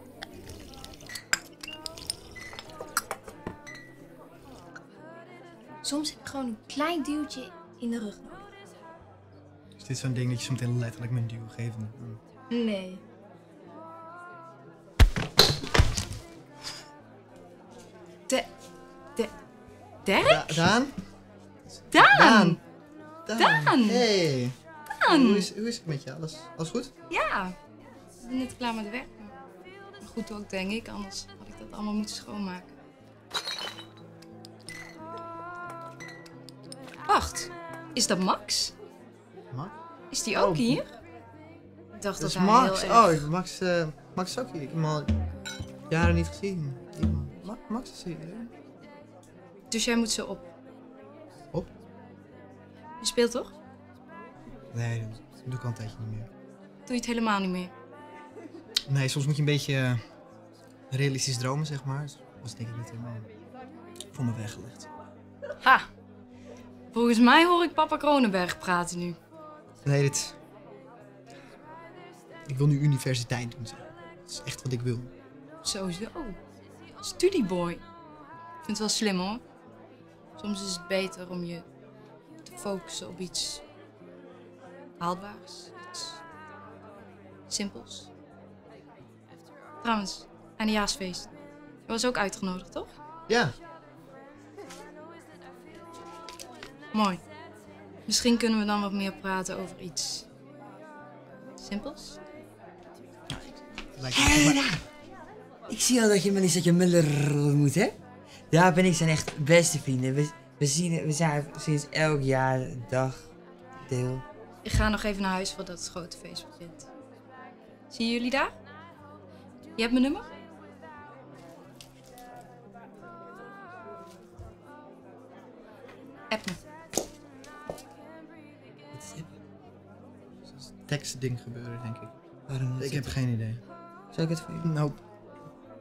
Soms heb je gewoon een klein duwtje in de rug nodig. Is dit zo'n ding dat je zo meteen letterlijk met een duw geeft? Nee. Dirk? Daan? Daan! Daan! Hey! Daan! Hoe is het met je? Alles goed? Ja. Ik ben net klaar met werk. Maar goed ook, denk ik. Anders had ik dat allemaal moeten schoonmaken. Wacht. Is dat Max? Max? Is die ook hier? Ik dacht Dat dat is hij Max. heel erg... Oh, Max is ook hier. Ik heb hem al jaren niet gezien. Max is hier. Dus jij moet zo op. Op? Je speelt toch? Nee, dat doe ik al een tijdje niet meer. Doe je het helemaal niet meer? Nee, soms moet je een beetje realistisch dromen, zeg maar. Dat was denk ik niet helemaal voor me weggelegd. Ha! Volgens mij hoor ik papa Kronenberg praten nu. Nee, dit... Ik wil nu universiteit doen, zeg. Dat is echt wat ik wil. Sowieso. Studieboy. Ik vind het wel slim hoor. Soms is het beter om je te focussen op iets haalbaars. Iets simpels. Trouwens, eindejaarsfeest. Je was ook uitgenodigd, toch? Ja. Mooi. Misschien kunnen we dan wat meer praten over iets simpels. Ik zie al dat je Melissa Muller ontmoet, hè? Jaap en ik zijn echt beste vrienden. We zijn sinds elk jaar een dag deel. Ik ga nog even naar huis voordat het grote feest begint. Zie je jullie daar? Je hebt mijn nummer? App me. Wat is dit? Dat is een tekstding gebeuren, denk ik. Waarom? Ik heb geen idee. Zal ik het voor je? Nope.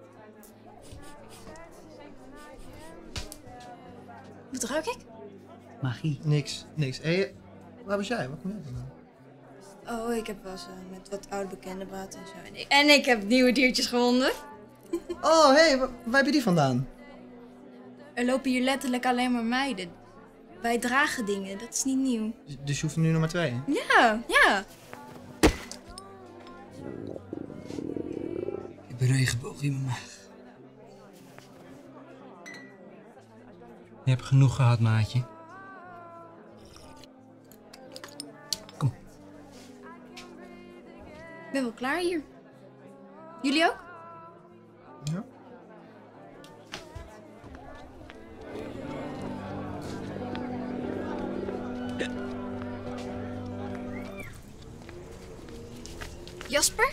Wat ruik ik? Magie. Niks. Hé, waar was jij? Waar kom jij vandaan? Oh, ik heb wel eens met wat oude bekenden praten en zo. En ik heb nieuwe diertjes gevonden. Oh, hé, waar heb je die vandaan? Er lopen hier letterlijk alleen maar meiden. Wij dragen dingen, dat is niet nieuw. Dus je hoeft er nu nog maar 2? Ja. Ik heb een regenboog in mijn maag. Je hebt genoeg gehad, maatje. Ik ben wel klaar hier. Jullie ook? Ja. Jasper?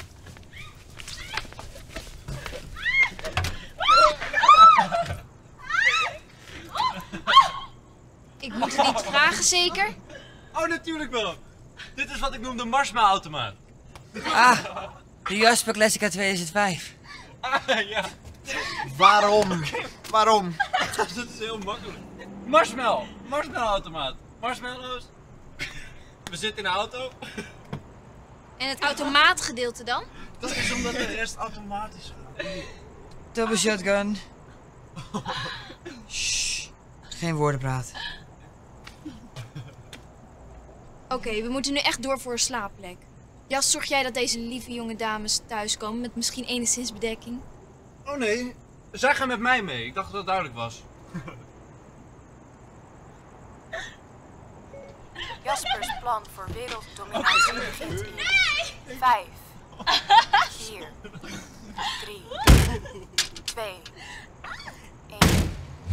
Ik moet het niet vragen, zeker? Oh, natuurlijk wel. Dit is wat ik noem de marshmallow-automaat. Ah, de Jasper Classic uit 2005. Ja. Waarom? Waarom? Dat is heel makkelijk. Marshmallow-automaat. Marshmallows. We zitten in de auto. En het automaatgedeelte dan? Dat is omdat de rest automatisch gaat. Double shotgun. Shh. Geen woorden praten. Oké, we moeten nu echt door voor een slaapplek. Jas, zorg jij dat deze lieve jonge dames thuiskomen met misschien enigszins bedekking? Oh nee, zij gaan met mij mee. Ik dacht dat dat duidelijk was. Jaspers plan voor werelddominatie begint in 5, 4, 3, 2, 1.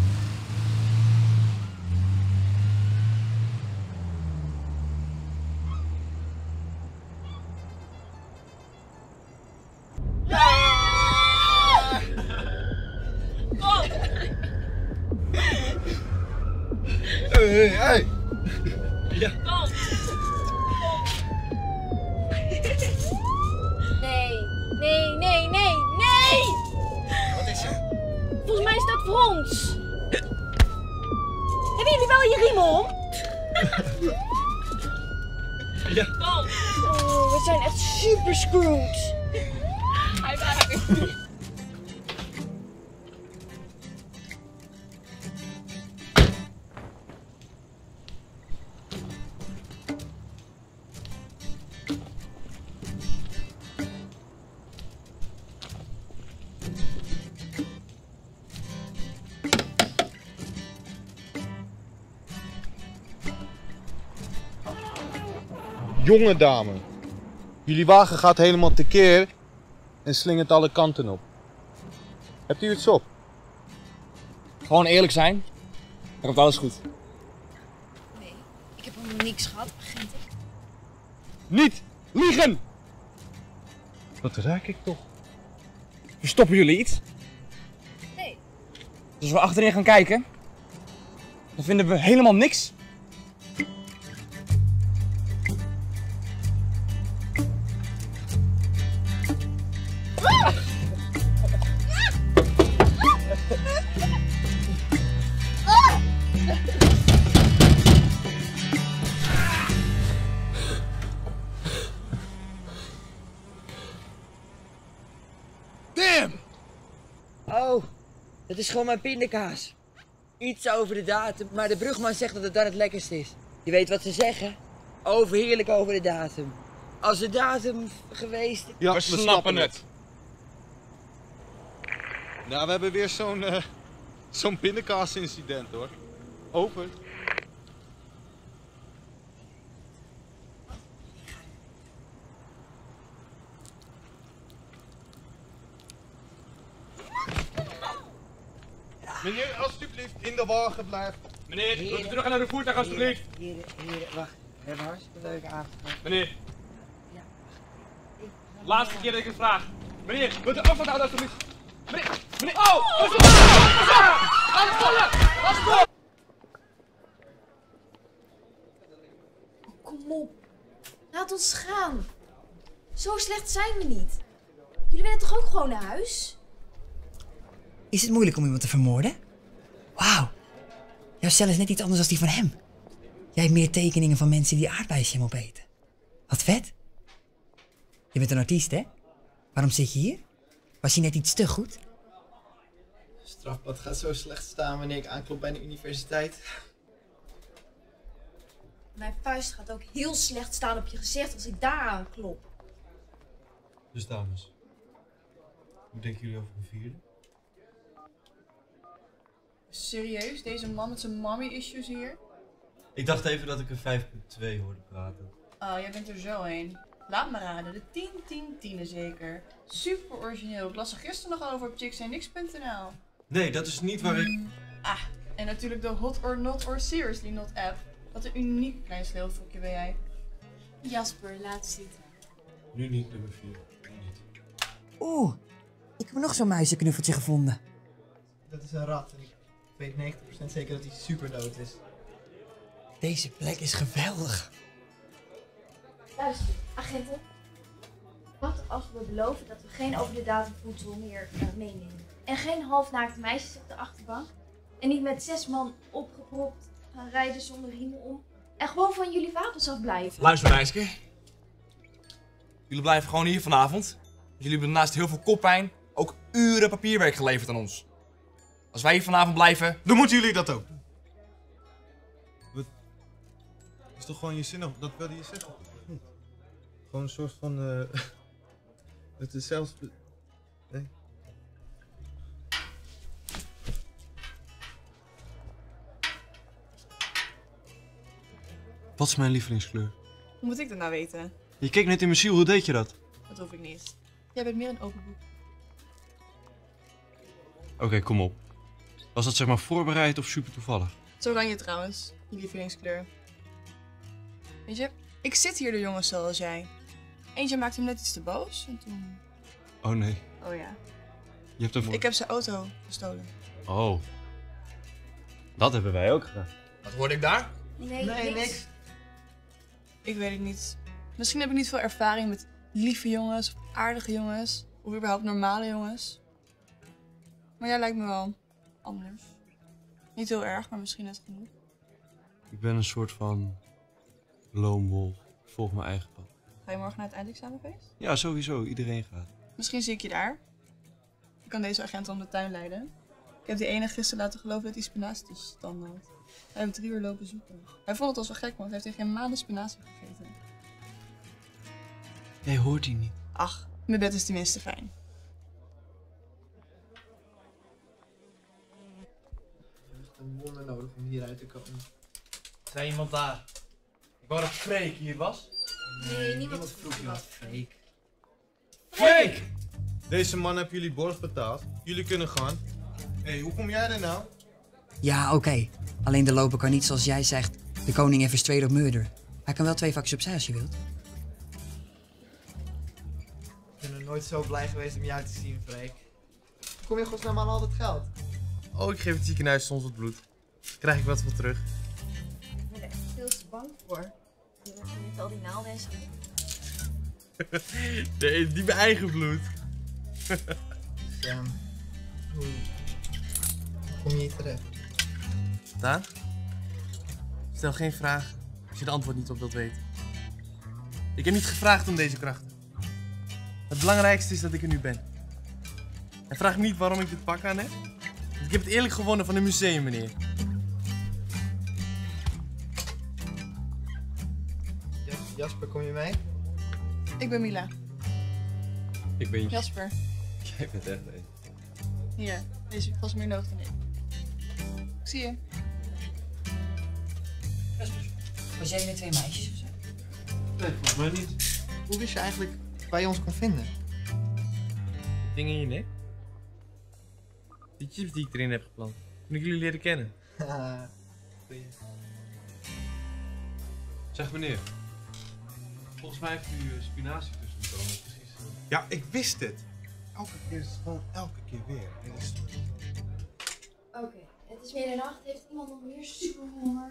Hey! Ja. Nee! Wat is er? Volgens mij is dat voor ons. Hebben jullie wel je riem om? Ja. Oh, we zijn echt super screwed. Jonge dame, jullie wagen gaat helemaal tekeer en slingert alle kanten op. Hebt u iets op? Gewoon eerlijk zijn. Dan komt alles goed. Nee, ik heb helemaal niks gehad, agent. Niet liegen! Dat raak ik toch? Verstoppen jullie iets? Nee. Dus als we achterin gaan kijken, dan vinden we helemaal niks. Damn! Oh, dat is gewoon mijn pindakaas. Iets over de datum, maar de brugman zegt dat het dan het lekkerst is. Je weet wat ze zeggen? Overheerlijk over de datum. Als de datum geweest... Ja, we snappen het. Nou, we hebben weer zo'n pindakaasincident hoor. Over. Meneer, alsjeblieft, in de wagen blijven. Meneer, wilt u terug naar de voertuig alsjeblieft? Hier, wacht. We hebben een hartstikke leuke avond. Meneer. Laatste keer dat ik het vraag. Meneer, wilt u afstand houden alsjeblieft? Meneer, oh! Pas op! Laat het vallen! Laat het vallen! Kom op. Laat ons gaan. Zo slecht zijn we niet. Jullie willen toch ook gewoon naar huis? Is het moeilijk om iemand te vermoorden? Wauw. Jouw cel is net iets anders dan die van hem. Jij hebt meer tekeningen van mensen die aardbeisjam opeten. Wat vet. Je bent een artiest, hè? Waarom zit je hier? Was je net iets te goed? Strafpad gaat zo slecht staan wanneer ik aanklop bij de universiteit. Mijn vuist gaat ook heel slecht staan op je gezicht als ik daar aanklop. Dus dames, hoe denken jullie over een vierde? Serieus? Deze man met zijn mommy-issues hier? Ik dacht even dat ik een 5.2 hoorde praten. Oh, jij bent er zo heen. Laat me raden, de 10-10-10 zeker. Super origineel. Ik las er gisteren nog over op chicksandnix.nl. Nee, dat is niet waar ik... Ah, en natuurlijk de Hot or Not or Seriously Not app. Wat een uniek klein sleelfokje ben jij. Jasper, laat zitten. Nu niet, nummer 4. Oeh, ik heb nog zo'n muizenknuffeltje gevonden. Dat is een rat en ik weet 90% zeker dat hij super dood is. Deze plek is geweldig. Luister, agenten. Wat als we beloven dat we geen over de datum voedsel meer meenemen? En geen halfnaakte meisjes op de achterbank? En niet met 6 man opgepropt gaan rijden zonder riemen om? En gewoon van jullie wapens afblijven? Luister meisje. Jullie blijven gewoon hier vanavond. Jullie hebben naast heel veel koppijn ook uren papierwerk geleverd aan ons. Als wij hier vanavond blijven, dan moeten jullie dat ook. Dat is toch gewoon je zin of dat wilde je zeggen? Of niet? Gewoon een soort van... het is zelfs... Nee. Wat is mijn lievelingskleur? Hoe moet ik dat nou weten? Je keek net in mijn ziel, hoe deed je dat? Dat hoef ik niet. Jij bent meer een open boek. Oké, kom op. Was dat zeg maar voorbereid of super toevallig? Het is oranje trouwens, je lievelingskleur. Weet je, ik zit hier de jongens zoals jij. Eentje maakte hem net iets te boos en toen... Oh nee. Oh ja. Je hebt hem... Ik heb zijn auto gestolen. Oh. Dat hebben wij ook gedaan. Wat hoorde ik daar? Nee, niks. Ik weet het niet. Misschien heb ik niet veel ervaring met lieve jongens of aardige jongens. Of überhaupt normale jongens. Maar jij lijkt me wel anders. Niet heel erg, maar misschien net genoeg. Ik ben een soort van... lone wolf. Ik volg mijn eigen pad. Ga je morgen naar het eindexamenfeest? Ja, sowieso. Iedereen gaat. Misschien zie ik je daar. Ik kan deze agent om de tuin leiden. Ik heb die ene gisteren laten geloven dat hij spinazie tussen zijn tanden had. Hij heeft 3 uur lopen zoeken. Hij vond het al zo gek, want hij heeft in geen maanden spinazie gegeten. Jij hoort die niet. Ach, mijn bed is tenminste fijn. Echt een wonder nodig om hieruit te komen. Zei iemand daar? Ik wou dat Freek hier was. Nee, niemand vroeg je wat. Fake. Fake! Deze man heeft jullie borst betaald. Jullie kunnen gaan. Hé, hoe kom jij er nou? Ja, oké. Alleen de loper kan niet zoals jij zegt. De koning heeft straight op murder. Hij kan wel 2 vakjes opzij als je wilt. Ik ben nog nooit zo blij geweest om jou te zien, Freek. Hoe kom je godsnaam aan al dat geld? Oh, ik geef het ziekenhuis soms wat bloed. Krijg ik wat voor terug. Ik ben er echt veel te bang voor. Met al die naalden en zo. Nee, niet mijn eigen bloed. Sam, hoe kom je hier terecht? Daan? Stel geen vraag als je de antwoord niet op wilt weten. Ik heb niet gevraagd om deze krachten. Het belangrijkste is dat ik er nu ben. En vraag me niet waarom ik dit pak aan heb. Ik heb het eerlijk gewonnen van een museum, meneer. Jasper, kom je mee? Ik ben Mila. Ik ben Jasper. Jij bent echt een. Hier, deze heeft vast meer nodig dan ik. Ik zie je. Was jij met 2 meisjes of zo? Nee, volgens mij niet. Hoe wist je eigenlijk waar je ons kon vinden? Ding in je nek? Die chips die ik erin heb geplant. Toen ik jullie leren kennen. Zeg meneer. Volgens mij heeft u spinazie tussen de tanden. Precies. Ja, ik wist het. Elke keer is het gewoon elke keer weer. Oké, het is middernacht. Heeft iemand nog meer superhonger?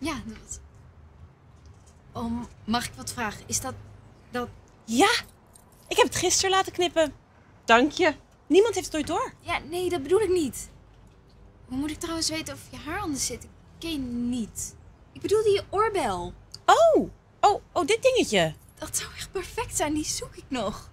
Ja, dat... Oh, mag ik wat vragen? Is dat... Ja, ik heb het gisteren laten knippen. Dank je. Niemand heeft het ooit door. Ja, nee, dat bedoel ik niet. Hoe moet ik trouwens weten of je haar anders zit? Ik ken je niet. Ik bedoelde je oorbel. Oh, dit dingetje. Dat zou echt perfect zijn, die zoek ik nog.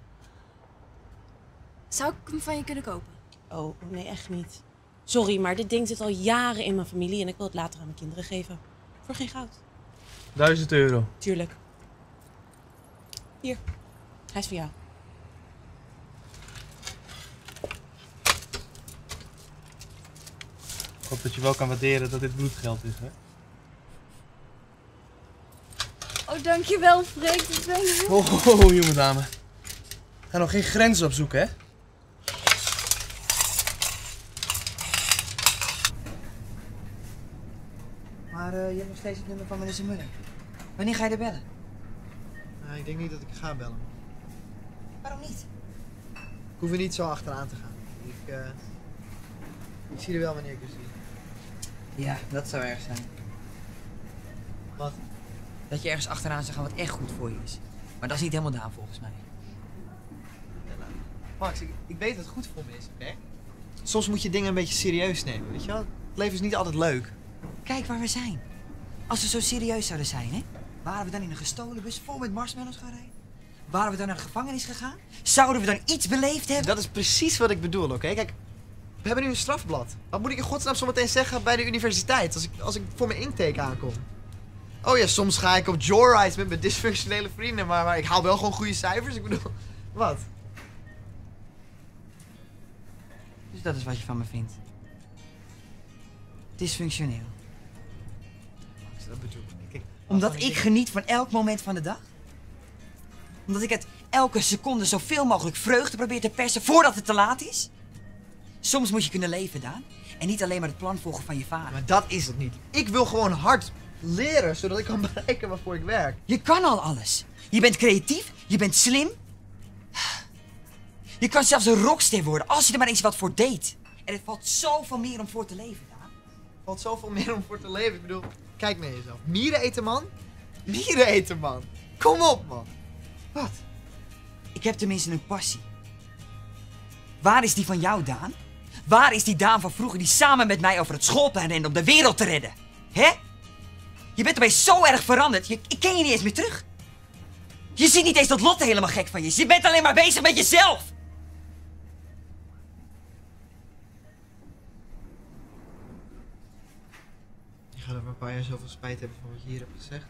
Zou ik hem van je kunnen kopen? Oh, nee, echt niet. Sorry, maar dit ding zit al jaren in mijn familie en ik wil het later aan mijn kinderen geven. Voor geen goud. €1000. Tuurlijk. Hier, hij is voor jou. Ik hoop dat je wel kan waarderen dat dit bloedgeld is, hè? Oh, dankjewel, Freek. Dat ben je... Oh, jonge dame. Ga nog geen grenzen opzoeken, hè? Maar je hebt nog steeds het nummer van meneer Muller. Wanneer ga je er bellen? Ik denk niet dat ik ga bellen. Waarom niet? Ik hoef er niet zo achteraan te gaan. Ik zie er wel wanneer ik er zie. Ja, dat zou erg zijn. Wat? Dat je ergens achteraan zou gaan wat echt goed voor je is. Maar dat is niet helemaal Daan volgens mij. Max, ik weet dat het goed voor me is, oké? Soms moet je dingen een beetje serieus nemen, weet je wel? Het leven is niet altijd leuk. Kijk waar we zijn. Als we zo serieus zouden zijn, hè? Waren we dan in een gestolen bus vol met marshmallows gaan rijden? Waren we dan naar de gevangenis gegaan? Zouden we dan iets beleefd hebben? Dat is precies wat ik bedoel, oké? Kijk, we hebben nu een strafblad. Wat moet ik in godsnaam zometeen zeggen bij de universiteit als ik voor mijn intake aankom? Oh ja, soms ga ik op joyrides met mijn dysfunctionele vrienden, maar ik haal wel gewoon goede cijfers. Ik bedoel, wat? Dus dat is wat je van me vindt. Dysfunctioneel. Dat bedoel ik. Kijk, Omdat ik geniet van elk moment van de dag? Omdat ik het elke seconde zoveel mogelijk vreugde probeer te persen voordat het te laat is? Soms moet je kunnen leven, Daan. En niet alleen maar het plan volgen van je vader. Maar dat is het niet. Ik wil gewoon hard leren, zodat ik kan bereiken waarvoor ik werk. Je kan al alles. Je bent creatief, je bent slim. Je kan zelfs een rockster worden, als je er maar eens wat voor deed. En het valt zoveel meer om voor te leven, Daan. Er valt zoveel meer om voor te leven. Ik bedoel, kijk naar jezelf. Mieren eten, man. Mieren eten, man. Kom op, man. Wat? Ik heb tenminste een passie. Waar is die van jou, Daan? Waar is die Daan van vroeger die samen met mij over het schoolplein rende om de wereld te redden? Hè? Je bent opeens zo erg veranderd, ik ken je niet eens meer terug. Je ziet niet eens dat Lotte helemaal gek van je is. Je bent alleen maar bezig met jezelf. Je gaat over een paar jaar zoveel spijt hebben van wat je hier hebt gezegd.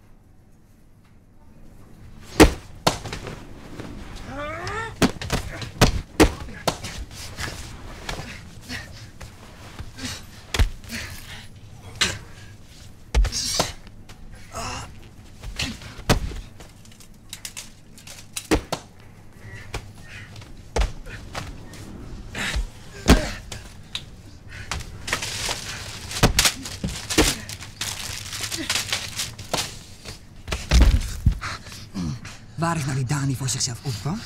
Waar is nou die Daan die voor zichzelf opkwam?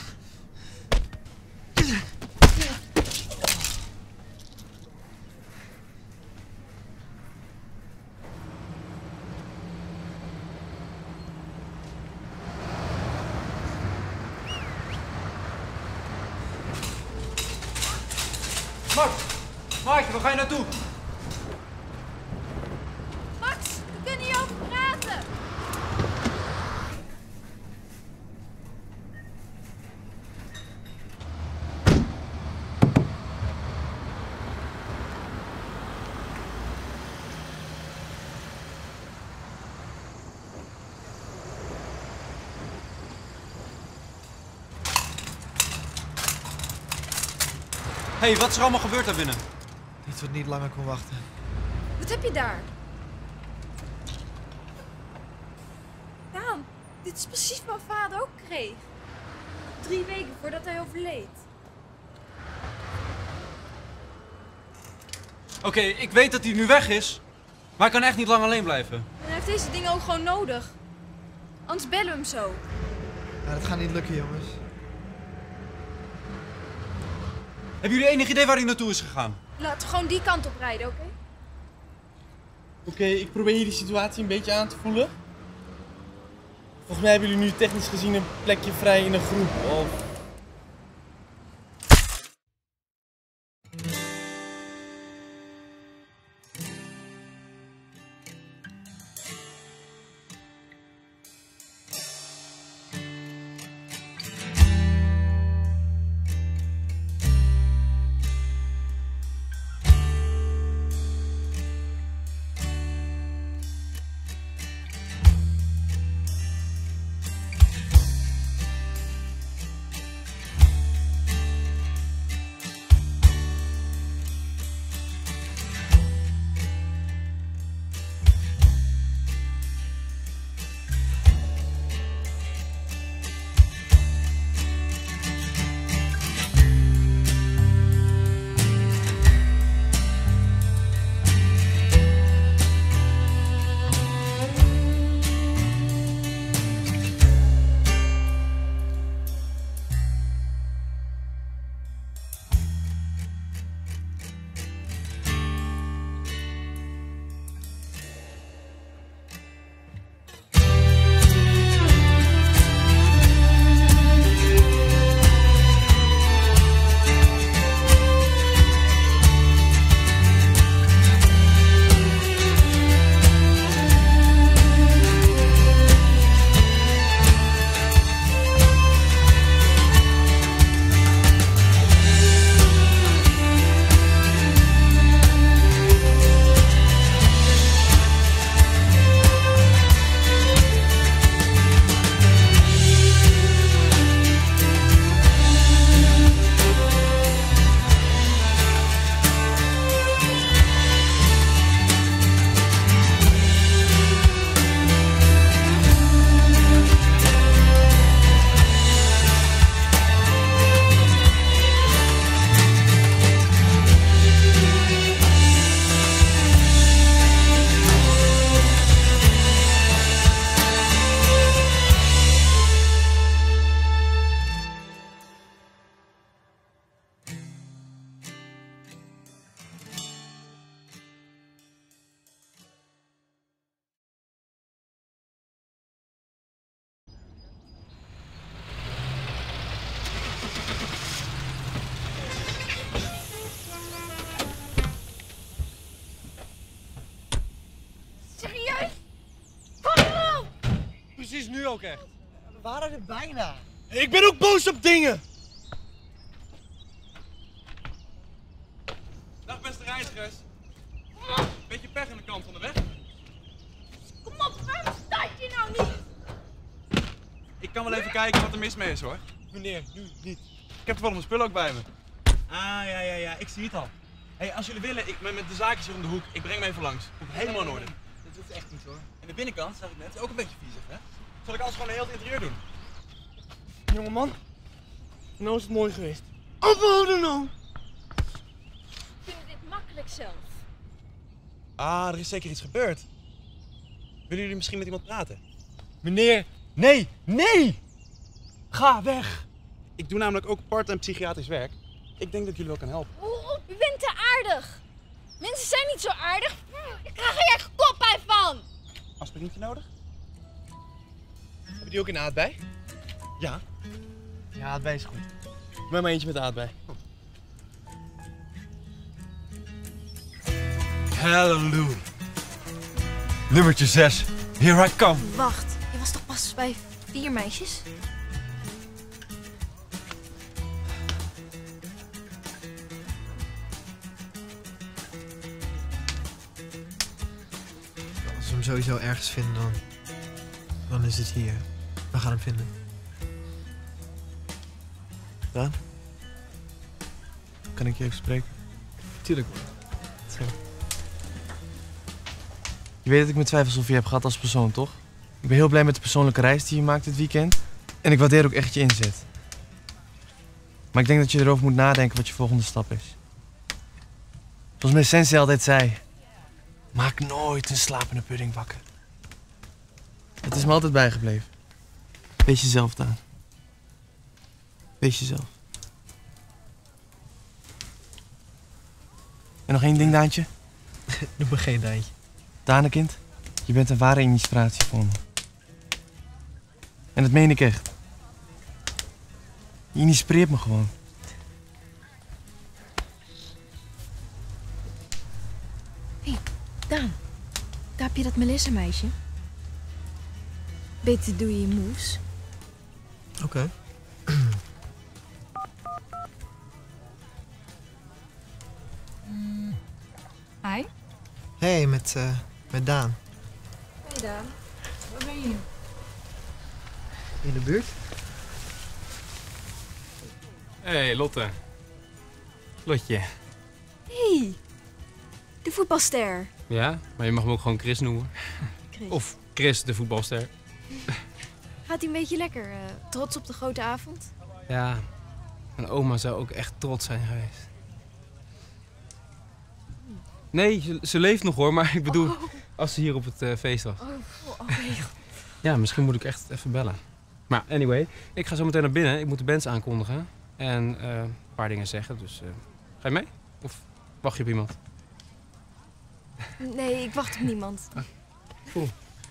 Maartje, waar ga je naartoe? Max, we kunnen hierover praten. Hé, wat is er allemaal gebeurd daar binnen? Iets wat niet langer kon wachten. Wat heb je daar? Daan, dit is precies wat mijn vader ook kreeg. 3 weken voordat hij overleed. Oké, ik weet dat hij nu weg is, maar hij kan echt niet lang alleen blijven. En hij heeft deze dingen ook gewoon nodig. Anders bellen we hem zo. Ja, dat gaat niet lukken, jongens. Hebben jullie enig idee waar hij naartoe is gegaan? Laten we gewoon die kant op rijden, oké? Oké, ik probeer hier de situatie een beetje aan te voelen. Volgens mij hebben jullie nu technisch gezien een plekje vrij in een groep. Of... Precies nu ook echt. We waren er bijna. Ik ben ook boos op dingen! Dag beste reizigers. Beetje pech aan de kant van de weg. Kom op, waarom staat je nou niet? Ik kan wel even kijken wat er mis mee is hoor. Meneer, nu niet. Ik heb toevallig mijn spullen ook bij me. Ah, ja, ik zie het al. Hey, als jullie willen, met de zaakjes hier om de hoek, ik breng me even langs. Komt helemaal in orde. Dat hoeft echt niet hoor. En de binnenkant, zag ik net, is ook een beetje viezig hè? Zal ik alles gewoon heel het interieur doen? Jongeman, nou is het mooi geweest. Ophouden nou! Kunnen dit makkelijk zelf? Ah, er is zeker iets gebeurd. Willen jullie misschien met iemand praten? Meneer, nee! Ga weg! Ik doe namelijk ook part-time psychiatrisch werk. Ik denk dat jullie wel kan helpen. Oh, u bent te aardig. Mensen zijn niet zo aardig. Ik krijg er echt koppijn van. Aspirintje nodig? Heb je die ook in aardbei? Ja. Ja, aardbei is goed. Doe mij maar eentje met aardbei. Halleluja. Nummertje 6. Here I come. Wacht, je was toch pas bij 4 meisjes? Als we hem sowieso ergens vinden, dan is het hier. We gaan hem vinden. Daan? Kan ik je even spreken? Tuurlijk. Zo. Je weet dat ik mijn twijfels over je heb gehad als persoon, toch? Ik ben heel blij met de persoonlijke reis die je maakt dit weekend. En ik waardeer ook echt je inzet. Maar ik denk dat je erover moet nadenken wat je volgende stap is. Zoals mijn sensei altijd zei. Maak nooit een slapende pudding wakker. Dat is me altijd bijgebleven. Wees jezelf, Daan. Wees jezelf. En nog één ding, Daantje. Doe me geen Daantje. Danekind, je bent een ware inspiratie voor me. En dat meen ik echt. Je inspireert me gewoon. Hé, Daan. Daar heb je dat Melissa-meisje. Beter doe je moves. Oké. Hi. Hey, met Daan. Hey Daan. Waar ben je nu? In de buurt? Hey, Lotte. Lotje. Hey, de voetbalster. Ja, maar je mag me ook gewoon Chris noemen. Chris. Of Chris, de voetbalster. Gaat hij een beetje lekker? Trots op de grote avond? Ja, mijn oma zou ook echt trots zijn geweest. Nee, ze leeft nog hoor, maar ik bedoel, als ze hier op het feest was. Nee. Ja, misschien moet ik echt even bellen. Maar anyway, ik ga zo meteen naar binnen. Ik moet de bands aankondigen. En een paar dingen zeggen, dus ga je mee? Of wacht je op iemand? Nee, ik wacht op niemand. Cool.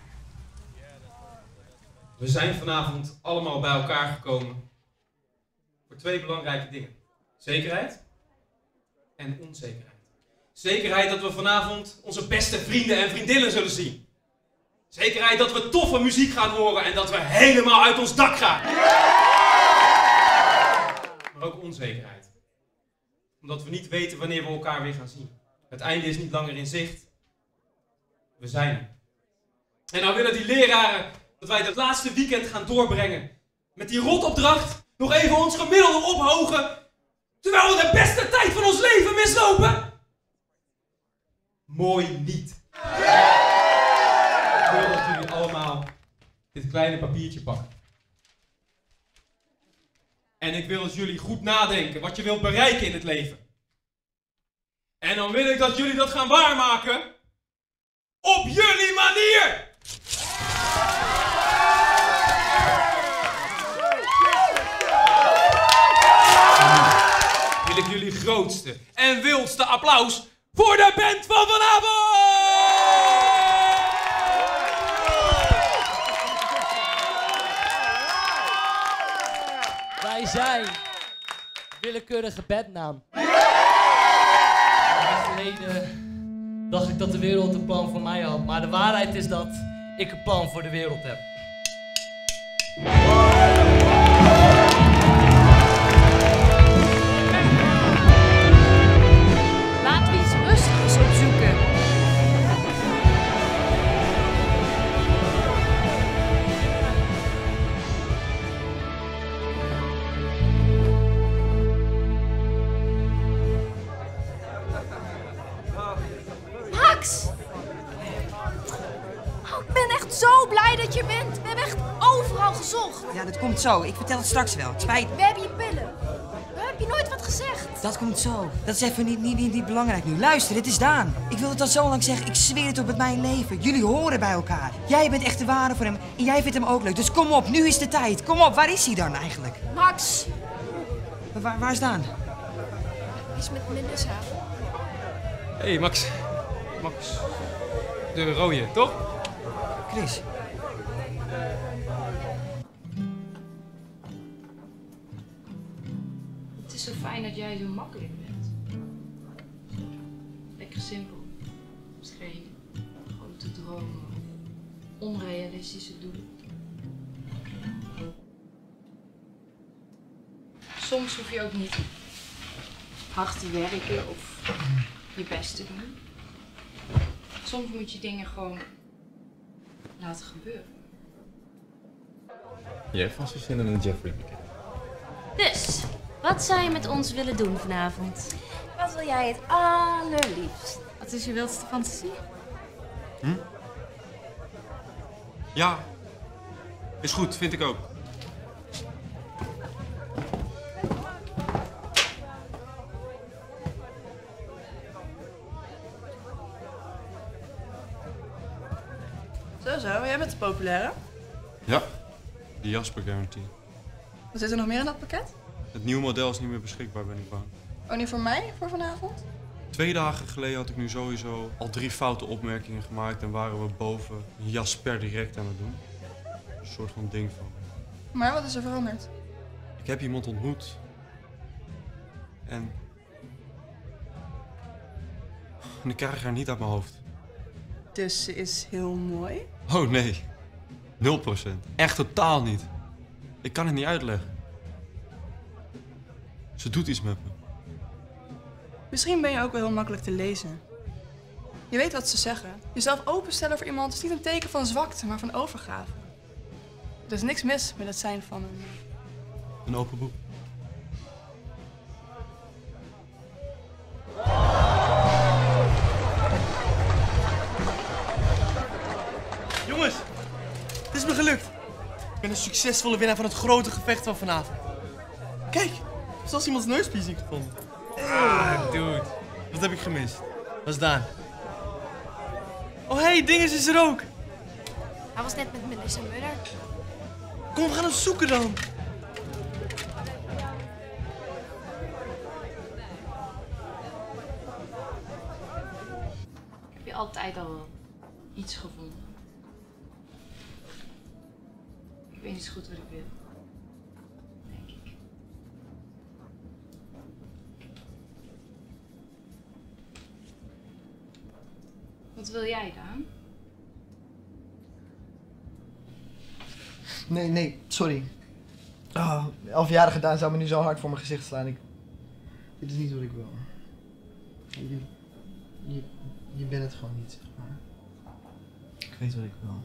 We zijn vanavond allemaal bij elkaar gekomen voor 2 belangrijke dingen. Zekerheid en onzekerheid. Zekerheid dat we vanavond onze beste vrienden en vriendinnen zullen zien. Zekerheid dat we toffe muziek gaan horen en dat we helemaal uit ons dak gaan. Maar ook onzekerheid. Omdat we niet weten wanneer we elkaar weer gaan zien. Het einde is niet langer in zicht. We zijn er. En nou willen die leraren dat wij het laatste weekend gaan doorbrengen. Met die rotopdracht nog even ons gemiddelde ophogen. Terwijl we de beste tijd van ons leven mislopen. Mooi niet. Ik wil dat jullie allemaal dit kleine papiertje pakken. En ik wil dat jullie goed nadenken wat je wilt bereiken in het leven. En dan wil ik dat jullie dat gaan waarmaken. Op jullie manier! Wil ik jullie grootste en wildste applaus voor de band van vanavond! Wij zijn willekeurige bandnaam. In het verleden dacht ik dat de wereld een plan voor mij had, maar de waarheid is dat ik een plan voor de wereld heb. Laten we iets rustigers opzoeken. Max! Oh, ik ben echt zo blij dat je bent. We hebben echt overal gezocht. Ja, dat komt zo. Ik vertel het straks wel. Het spijt me. We hebben je pillen. We hebben je nooit wat gezegd. Dat komt zo. Dat is even niet belangrijk nu. Luister, dit is Daan. Ik wil het al zo lang zeggen. Ik zweer het op met mijn leven. Jullie horen bij elkaar. Jij bent echt de ware voor hem. En jij vindt hem ook leuk. Dus kom op, nu is de tijd. Kom op, waar is hij dan eigenlijk? Max! Waar is Daan? Hij is met Melissa. Hey Max. Max. De rode, toch? Chris. Het is zo fijn dat jij zo makkelijk bent. Lekker simpel. Geen grote dromen. Onrealistische doelen. Soms hoef je ook niet hard te werken of je best te doen. Soms moet je dingen gewoon laten gebeuren. Je hebt vast wel zin in een Jeffrey. Dus, wat zou je met ons willen doen vanavond? Wat wil jij het allerliefst? Wat is je wildste fantasie? Ja, is goed, vind ik ook. Zo, jij bent de populaire. Ja, de Jasper Guarantee. Wat zit er nog meer in dat pakket? Het nieuwe model is niet meer beschikbaar, ben ik bang. Oh, niet voor mij, voor vanavond? 2 dagen geleden had ik nu sowieso al 3 foute opmerkingen gemaakt en waren we boven een jas per direct aan het doen. Een soort van ding van. Maar wat is er veranderd? Ik heb iemand ontmoet. En ik krijg haar niet uit mijn hoofd. Dus ze is heel mooi? Oh nee, 0%. Echt totaal niet. Ik kan het niet uitleggen. Ze doet iets met me. Misschien ben je ook wel heel makkelijk te lezen. Je weet wat ze zeggen. Jezelf openstellen voor iemand is niet een teken van zwakte, maar van overgave. Er is niks mis met het zijn van Een open boek. Jongens, het is me gelukt. Ik ben een succesvolle winnaar van het grote gevecht van vanavond. Kijk, zelfs iemands neuspiercing gevonden. Ah, dude. Wat heb ik gemist? Wat is Daan? Oh, hey, Dinges is er ook. Hij was net met Melissa Muller. Kom, we gaan hem zoeken dan. Heb je altijd al iets gevonden? Ik weet niet zo goed wat ik wil. Denk ik. Wat wil jij dan? Nee, sorry. Oh, 11-jarige Daan zou me nu zo hard voor mijn gezicht slaan. Dit is niet wat ik wil. Je bent het gewoon niet, zeg maar. Ik weet wat ik wil.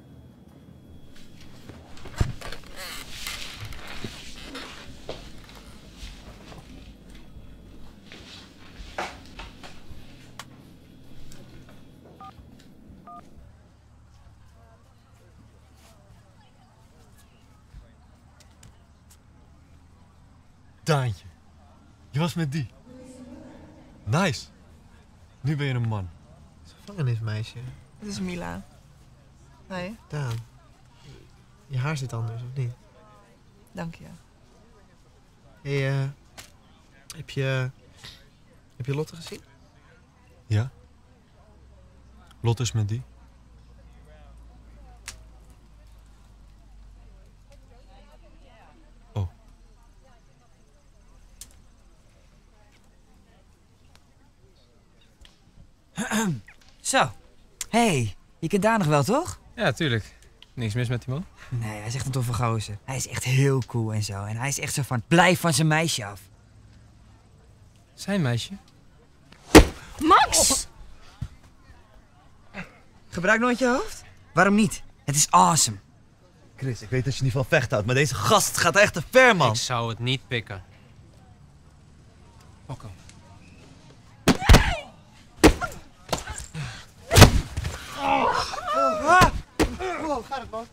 Daantje, je was met die. Nice. Nu ben je een man. Gevangenismeisje. Het is Mila. Hoi. Daan. Je haar zit anders, of niet? Dank je. Hey, heb je Lotte gezien? Ja? Lotte is met die. Oh. Zo. Hey, je kent Daan nog wel, toch? Ja, tuurlijk. Niks mis met die man. Nee, hij is echt een toffe gozer. Hij is echt heel cool en zo. En hij is echt zo van, blijf van zijn meisje af. Zijn meisje? Max! Gebruik nooit je hoofd? Waarom niet? Het is awesome. Chris, ik weet dat je niet van vechten houdt, maar deze gast gaat echt te ver, man. Ik zou het niet pikken. Pak hem. Wow, gaat het, man?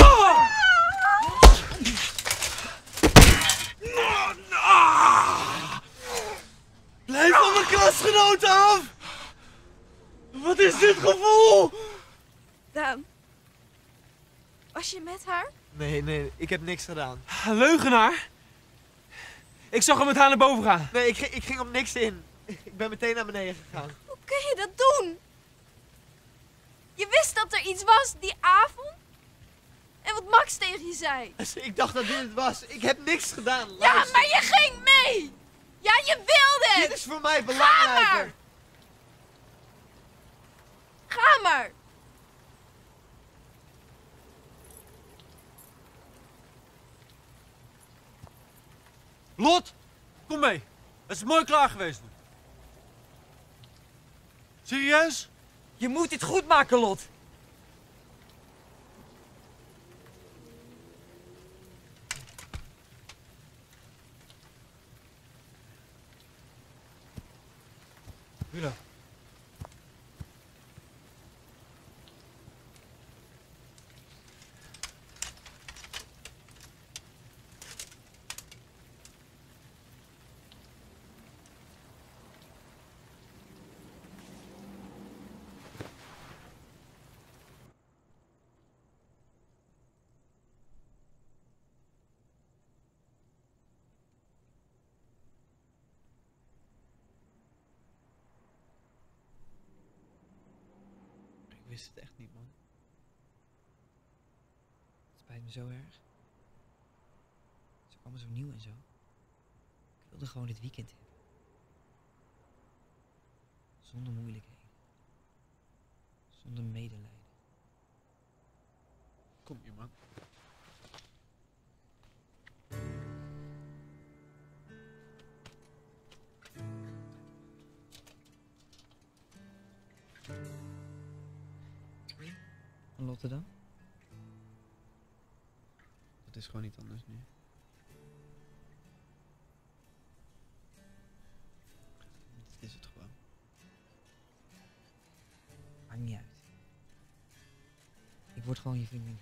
Blijf van mijn klasgenoten af! Wat is dit gevoel? Daan, was je met haar? Nee, ik heb niks gedaan. Leugenaar? Ik zag hem met haar naar boven gaan. Nee, ik ging op niks in. Ik ben meteen naar beneden gegaan. Hoe kun je dat doen? Je wist dat er iets was die avond? En wat Max tegen je zei? Ik dacht dat dit het was. Ik heb niks gedaan. Ja, Luister. maar je ging mee! Ja, je wilde het! Dit is voor mij belangrijker. Ga maar! Lot, kom mee. Het is mooi klaar geweest. Serieus? Je moet dit goed maken, Lot. Mila. wist het echt niet, man. Het spijt me zo erg. Het is allemaal zo nieuw en zo. Ik wilde gewoon dit weekend hebben. Zonder moeilijkheden. Zonder medelijden. Kom hier, man. En Lotte dan? Dat is gewoon niet anders nu. Dit is het gewoon. Maakt niet uit. Ik word gewoon je vriendin.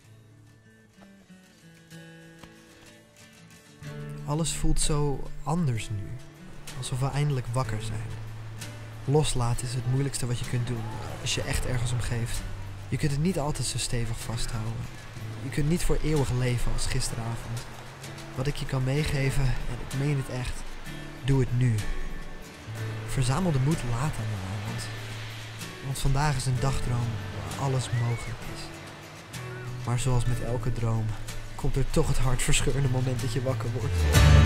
Alles voelt zo anders nu. Alsof we eindelijk wakker zijn. Loslaten is het moeilijkste wat je kunt doen als je echt ergens om geeft. Je kunt het niet altijd zo stevig vasthouden. Je kunt niet voor eeuwig leven als gisteravond. Wat ik je kan meegeven, en ik meen het echt, doe het nu. Verzamel de moed later maar, want vandaag is een dagdroom waar alles mogelijk is. Maar zoals met elke droom, komt er toch het hartverscheurende moment dat je wakker wordt.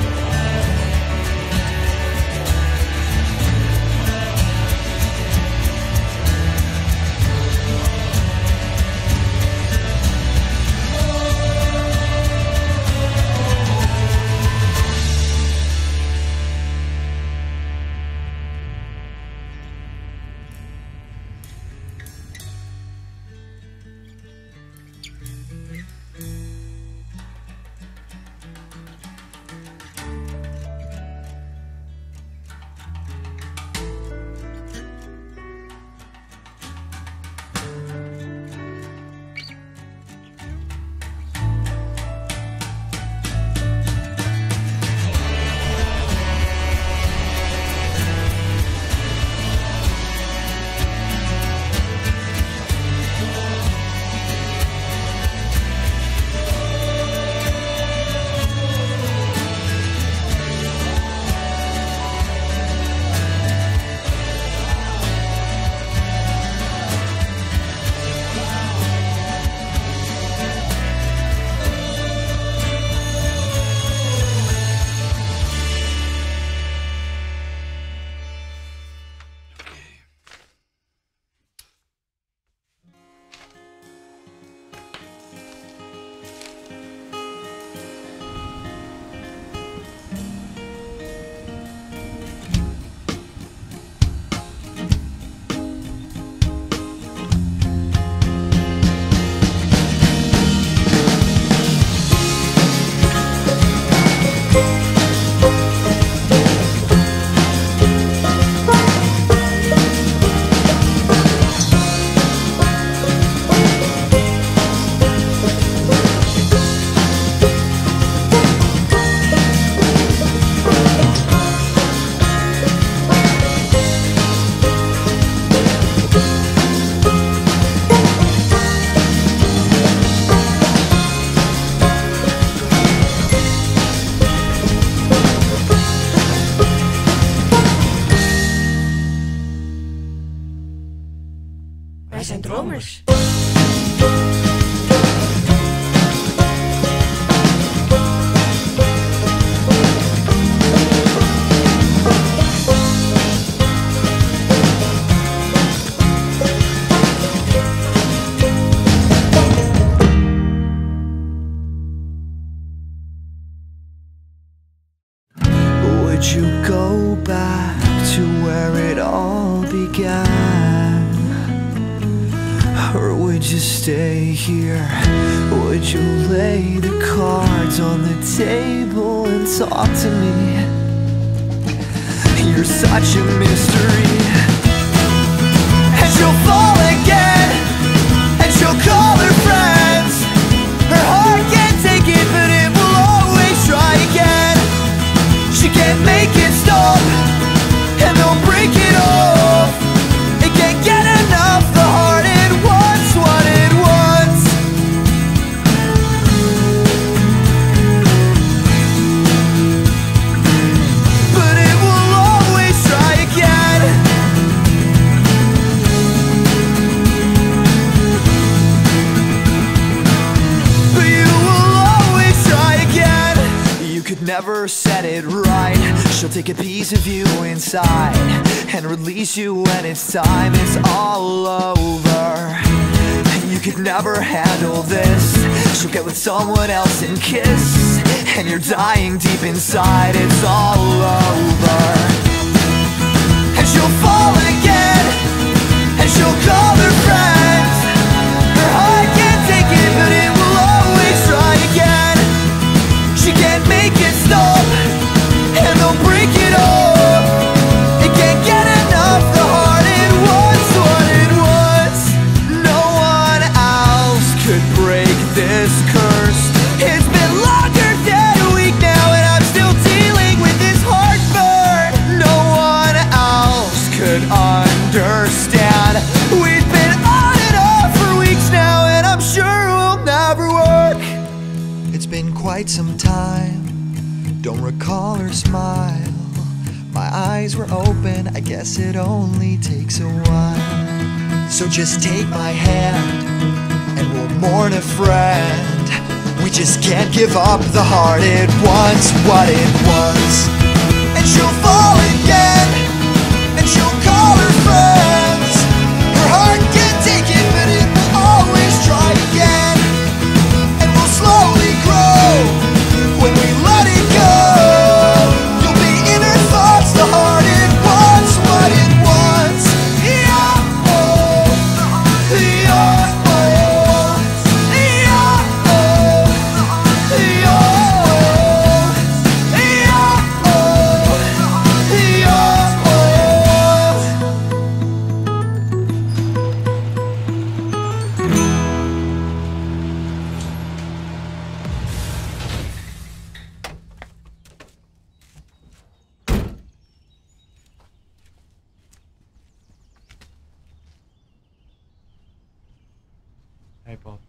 Wij zijn dromers. Would you go back to where it all began? Or would you stay here? Would you lay the cards on the table and talk to me? You're such a mystery. And she'll fall again, and she'll call her friends. Her heart can't take it, but it will always try again. She can't make it stop, and they'll break it off. It can't get enough, the heart it wants what it wants. But it will always try again. never set it right. She'll take a piece of you inside and release you when it's time. It's all over. You could never handle this. She'll get with someone else and kiss, and you're dying deep inside. It's all over. And she'll fall again, and she'll call her friends. Her heart can't take it, but it will always try again. She can't make it stop, and they'll break it off. It can't get enough, the heart it wants what it wants. No one else could break this curse. It's been longer than a week now, and I'm still dealing with this heartburn. No one else could understand. We've been on and off for weeks now, and I'm sure it will never work. It's been quite some time, don't recall her smile. My eyes were open, I guess it only takes a while. So just take my hand, and we'll mourn a friend. We just can't give up the heart, it wants what it wants. And she'll fall again, and she'll call her friends. Her heart can't take it, but it will always try again. And we'll slowly grow when we let it go. You'll be in her thoughts, the heart it wants what it wants. Yeah, oh, yeah, oh, yeah, oh, yeah, Hey pap.